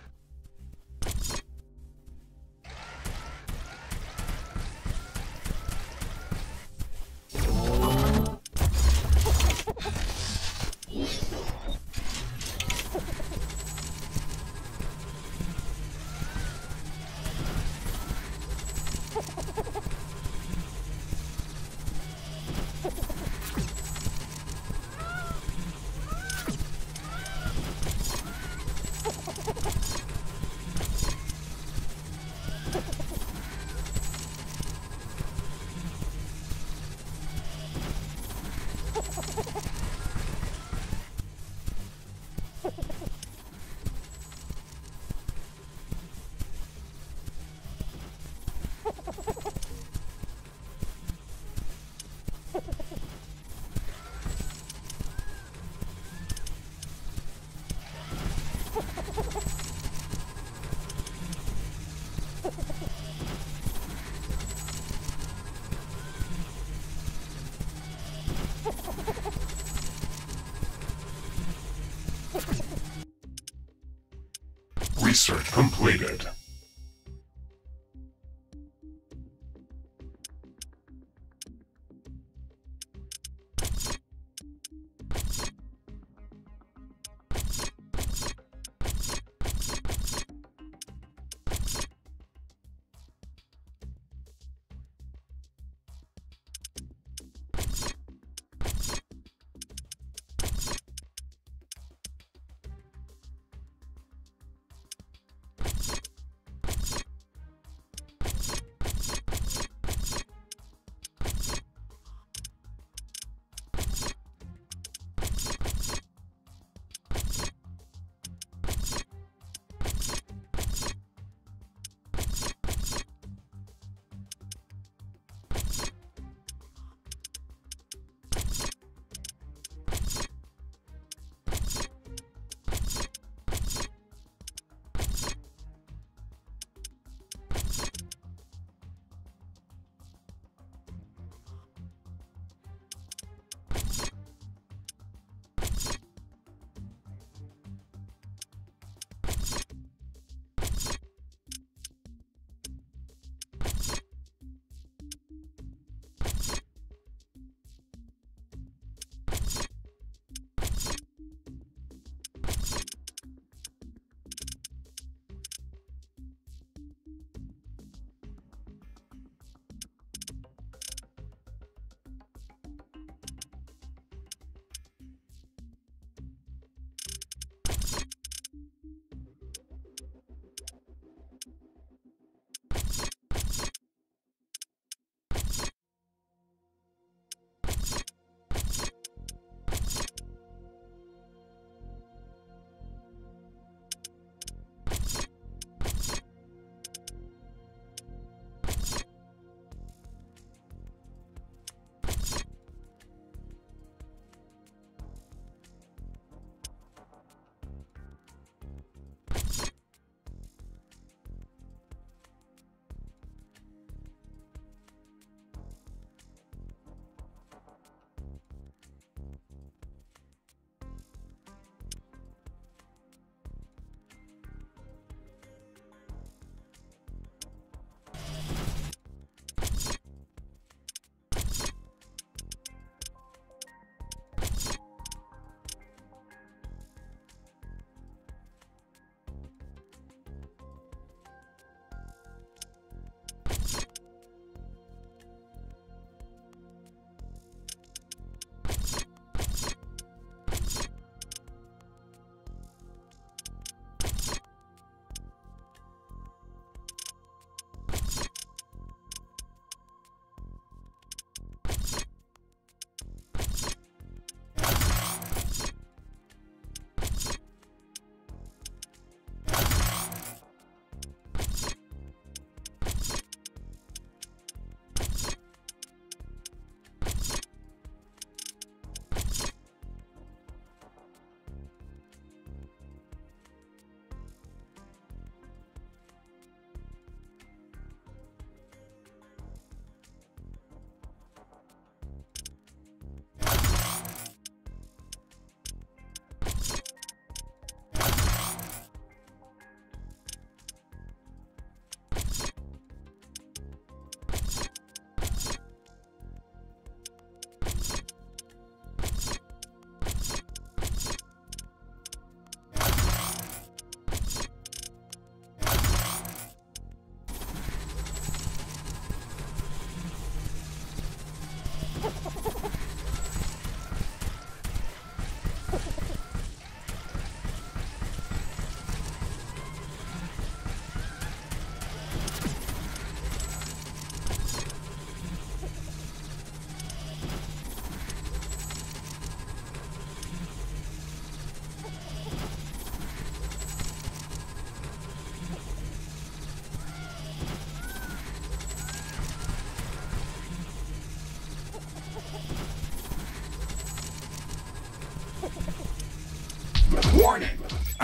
Research completed.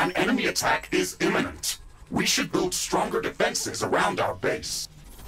An enemy attack is imminent. We should build stronger defenses around our base.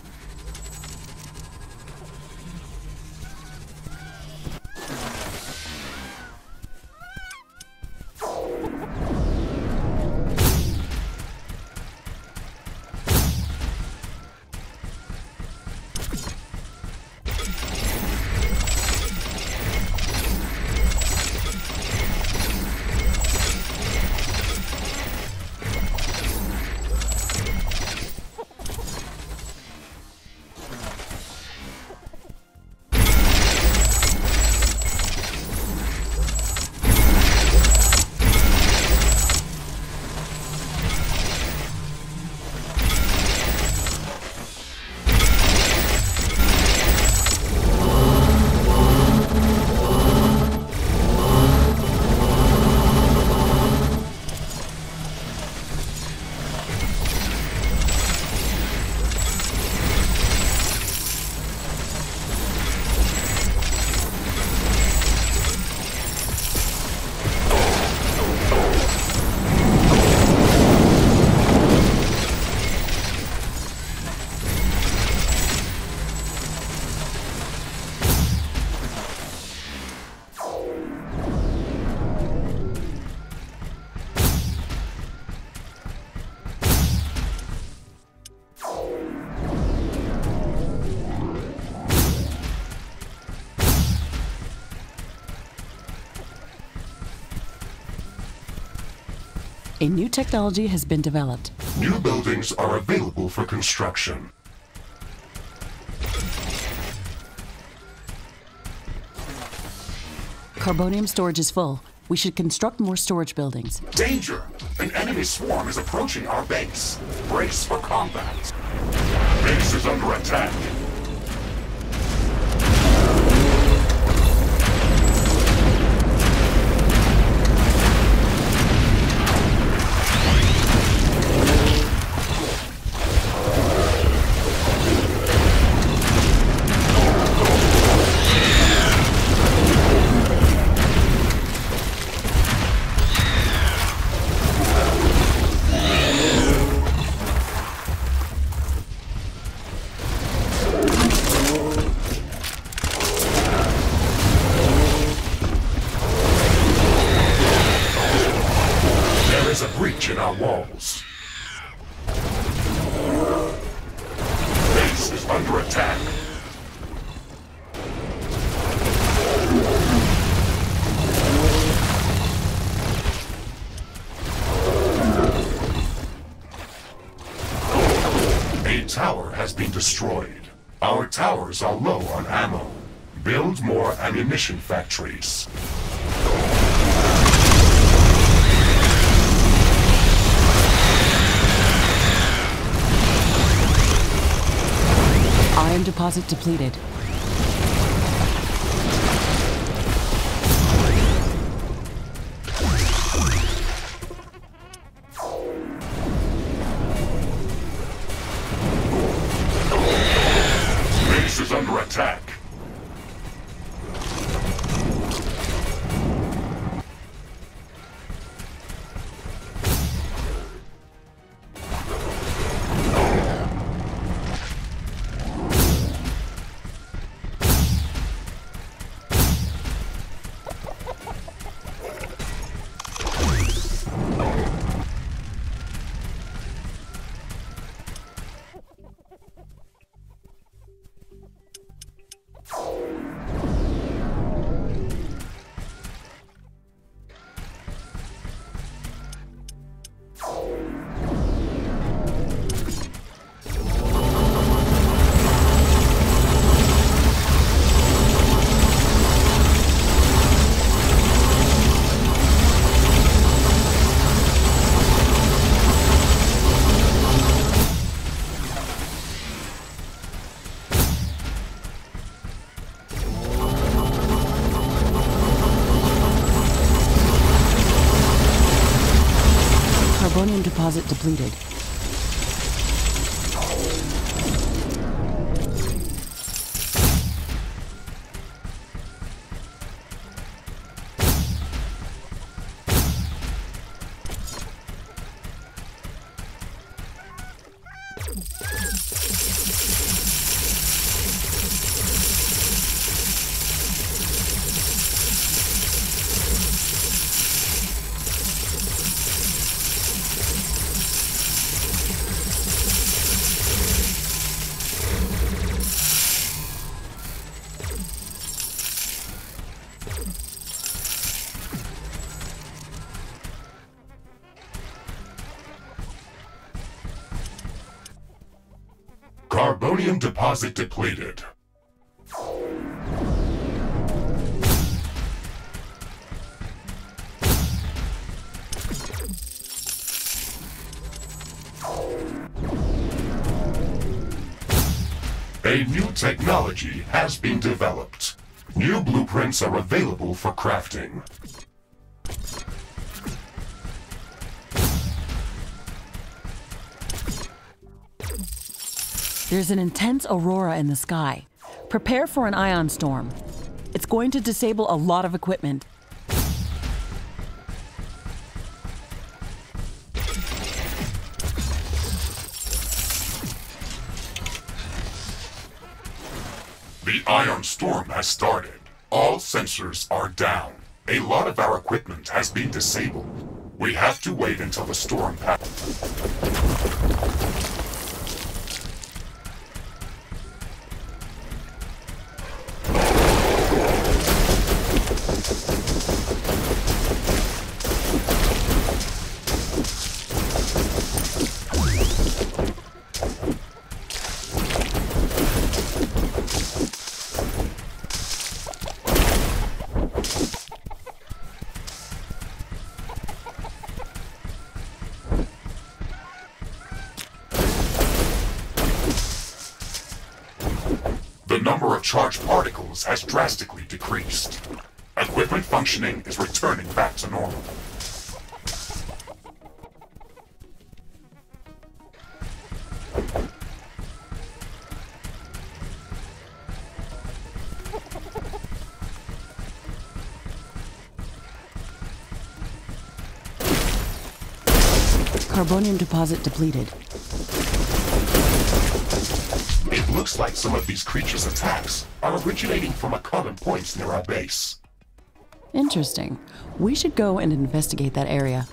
A new technology has been developed. New buildings are available for construction. Carbonium storage is full. We should construct more storage buildings. Danger! An enemy swarm is approaching our base. Brace for combat. Base is under attack. In our walls. Base is under attack. A tower has been destroyed. Our towers are low on ammo. Build more ammunition factories. Iron deposit depleted. Base is under attack. Carbonium deposit depleted. Carbonium deposit depleted. A new technology has been developed. New blueprints are available for crafting. There's an intense aurora in the sky. Prepare for an ion storm. It's going to disable a lot of equipment. The ion storm has started. All sensors are down. A lot of our equipment has been disabled. We have to wait until the storm passes. The number of charged particles has drastically decreased. Equipment functioning is returning back to normal. Carbonium deposit depleted. It looks like some of these creatures' attacks are originating from a common point near our base. Interesting. We should go and investigate that area.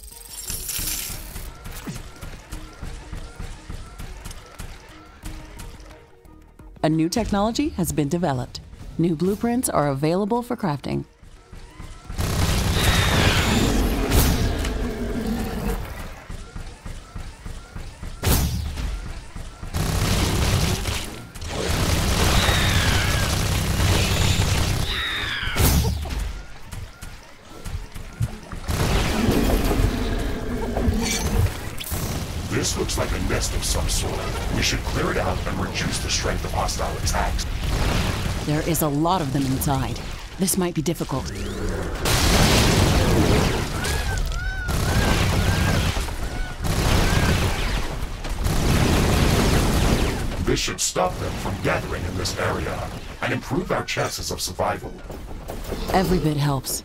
A new technology has been developed. New blueprints are available for crafting. This looks like a nest of some sort. We should clear it out and reduce the strength of hostile attacks. There is a lot of them inside. This might be difficult. This should stop them from gathering in this area and improve our chances of survival. Every bit helps.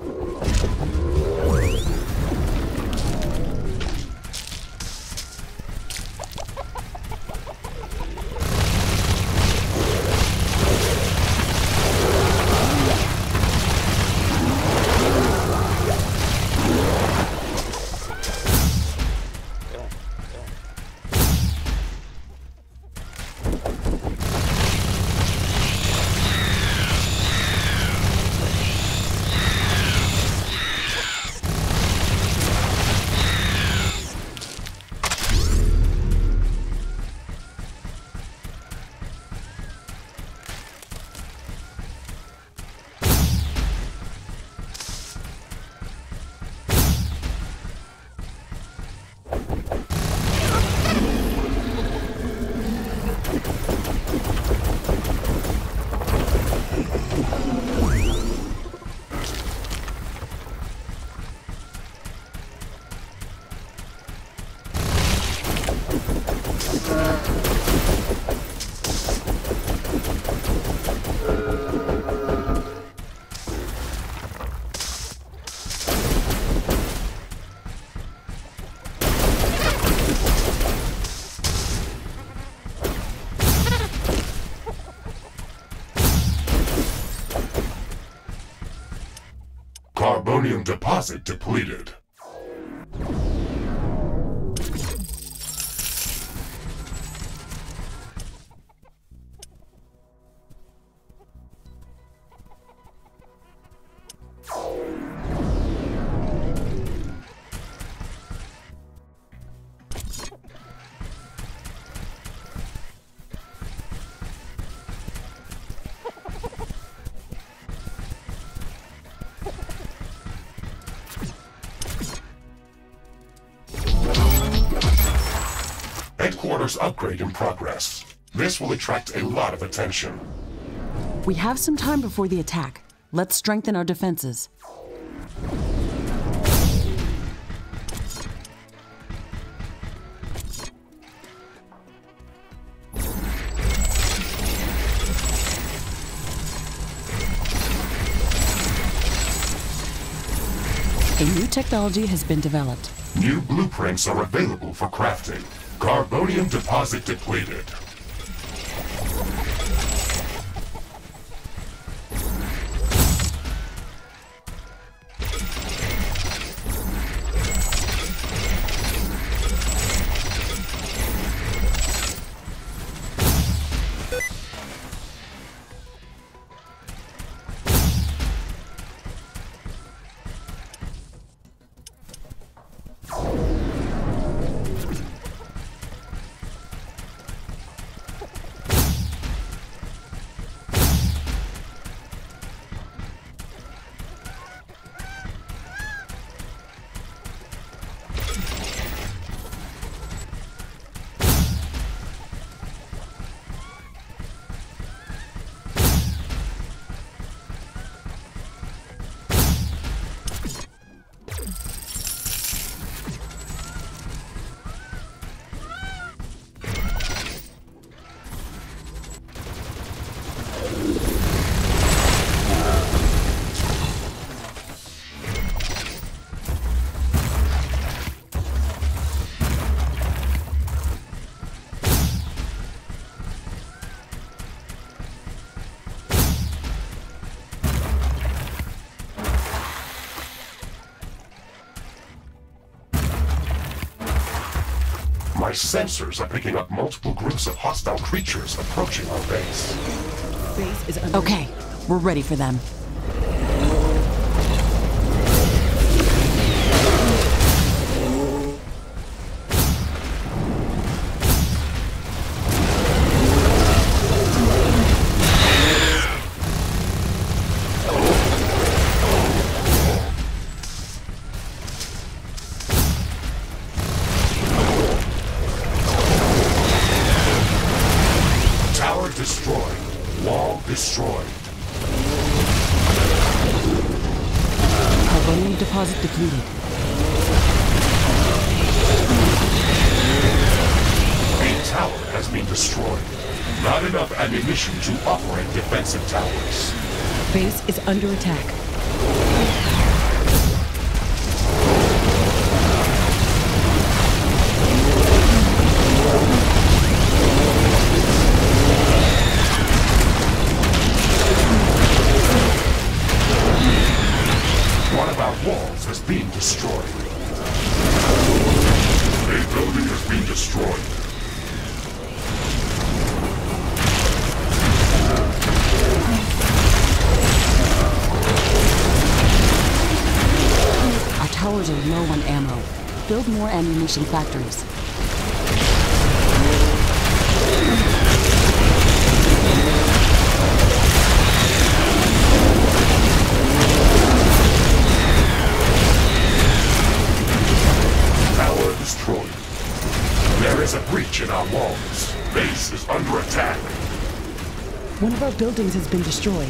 Carbonium deposit depleted. headquarters upgrade in progress. This will attract a lot of attention. We have some time before the attack. Let's strengthen our defenses. A new technology has been developed. New blueprints are available for crafting. Carbonium deposit depleted. My sensors are picking up multiple groups of hostile creatures approaching our base. Base is under okay, we're ready for them. Destroyed. Wall destroyed. Carbonium deposit depleted. A tower has been destroyed. Not enough ammunition to operate defensive towers. Base is under attack. One of our walls has been destroyed. A building has been destroyed. Our towers are low on ammo. Build more ammunition factories. Destroyed. There is a breach in our walls. Base is under attack. One of our buildings has been destroyed.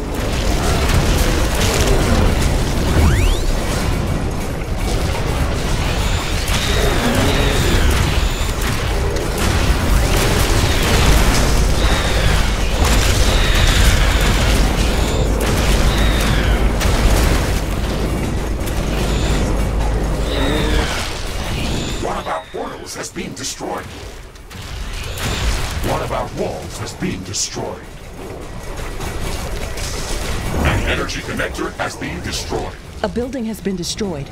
Has been destroyed. One of our walls has been destroyed. An energy connector has been destroyed. A building has been destroyed.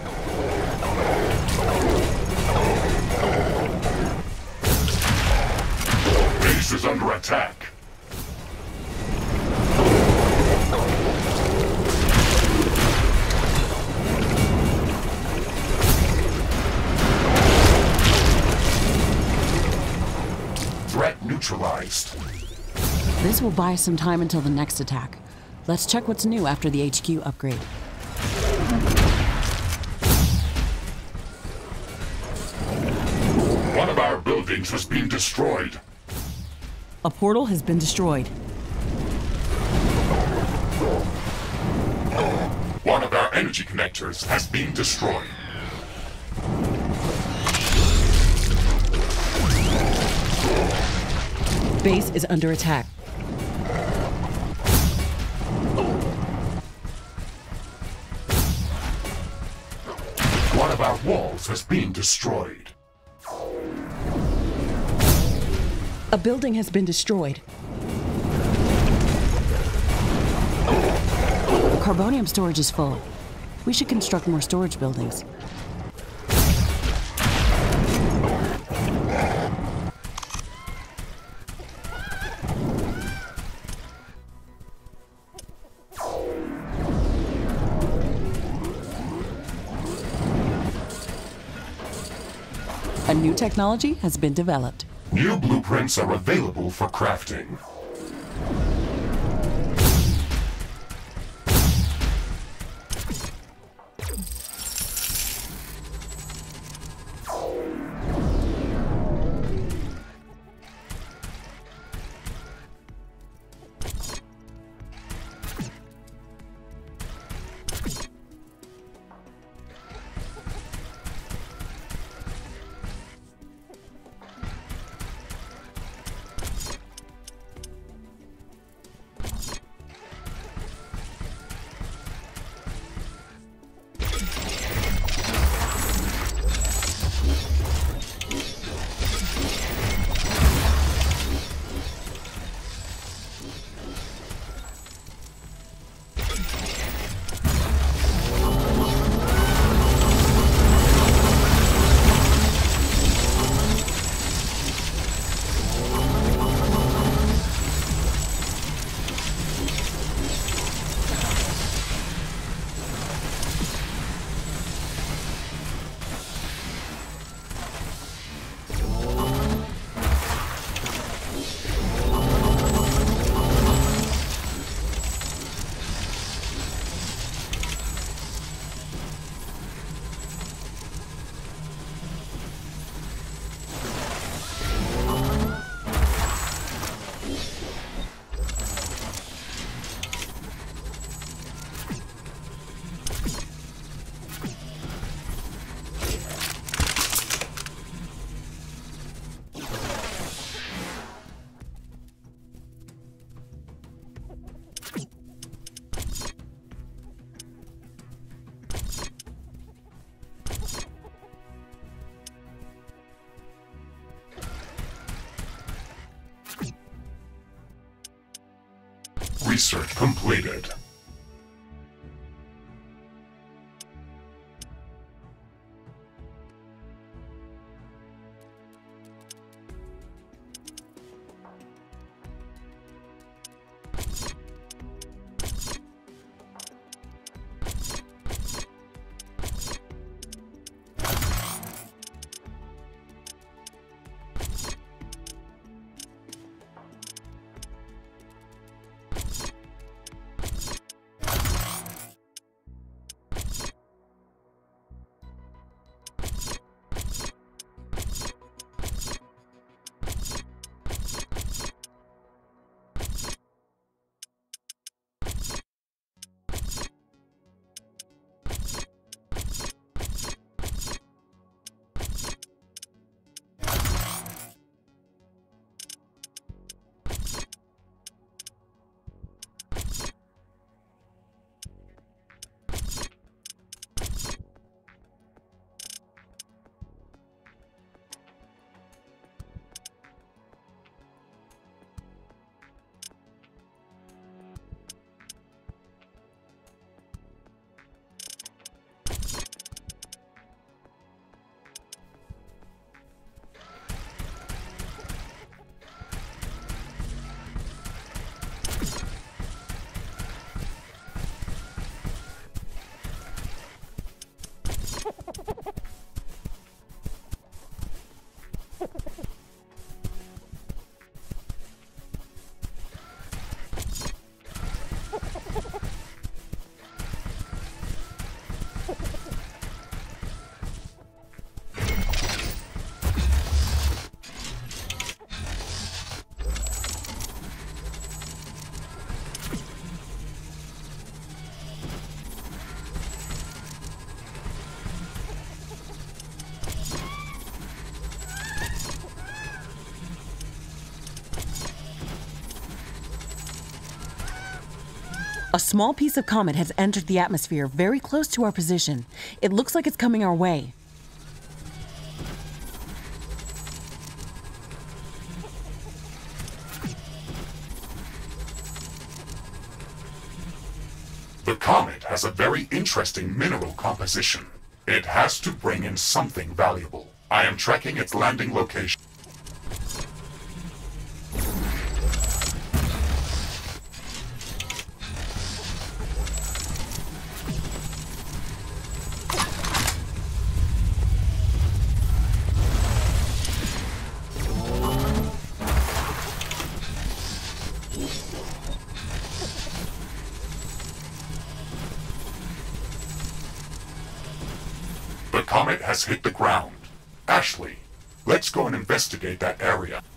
Base is under attack. Threat neutralized. This will buy us some time until the next attack. Let's check what's new after the H Q upgrade. One of our buildings buildings has been destroyed. A portal has been destroyed. One of our energy connectors has been destroyed. Base is under attack. One of our walls has been destroyed. A building has been destroyed. Carbonium storage is full. We should construct more storage buildings. A new technology has been developed. New blueprints are available for crafting. Research completed. A small piece of comet has entered the atmosphere very close to our position. It looks like it's coming our way. The comet has a very interesting mineral composition. It has to bring in something valuable. I am tracking its landing location. The comet has hit the ground. Ashley, let's go and investigate that area.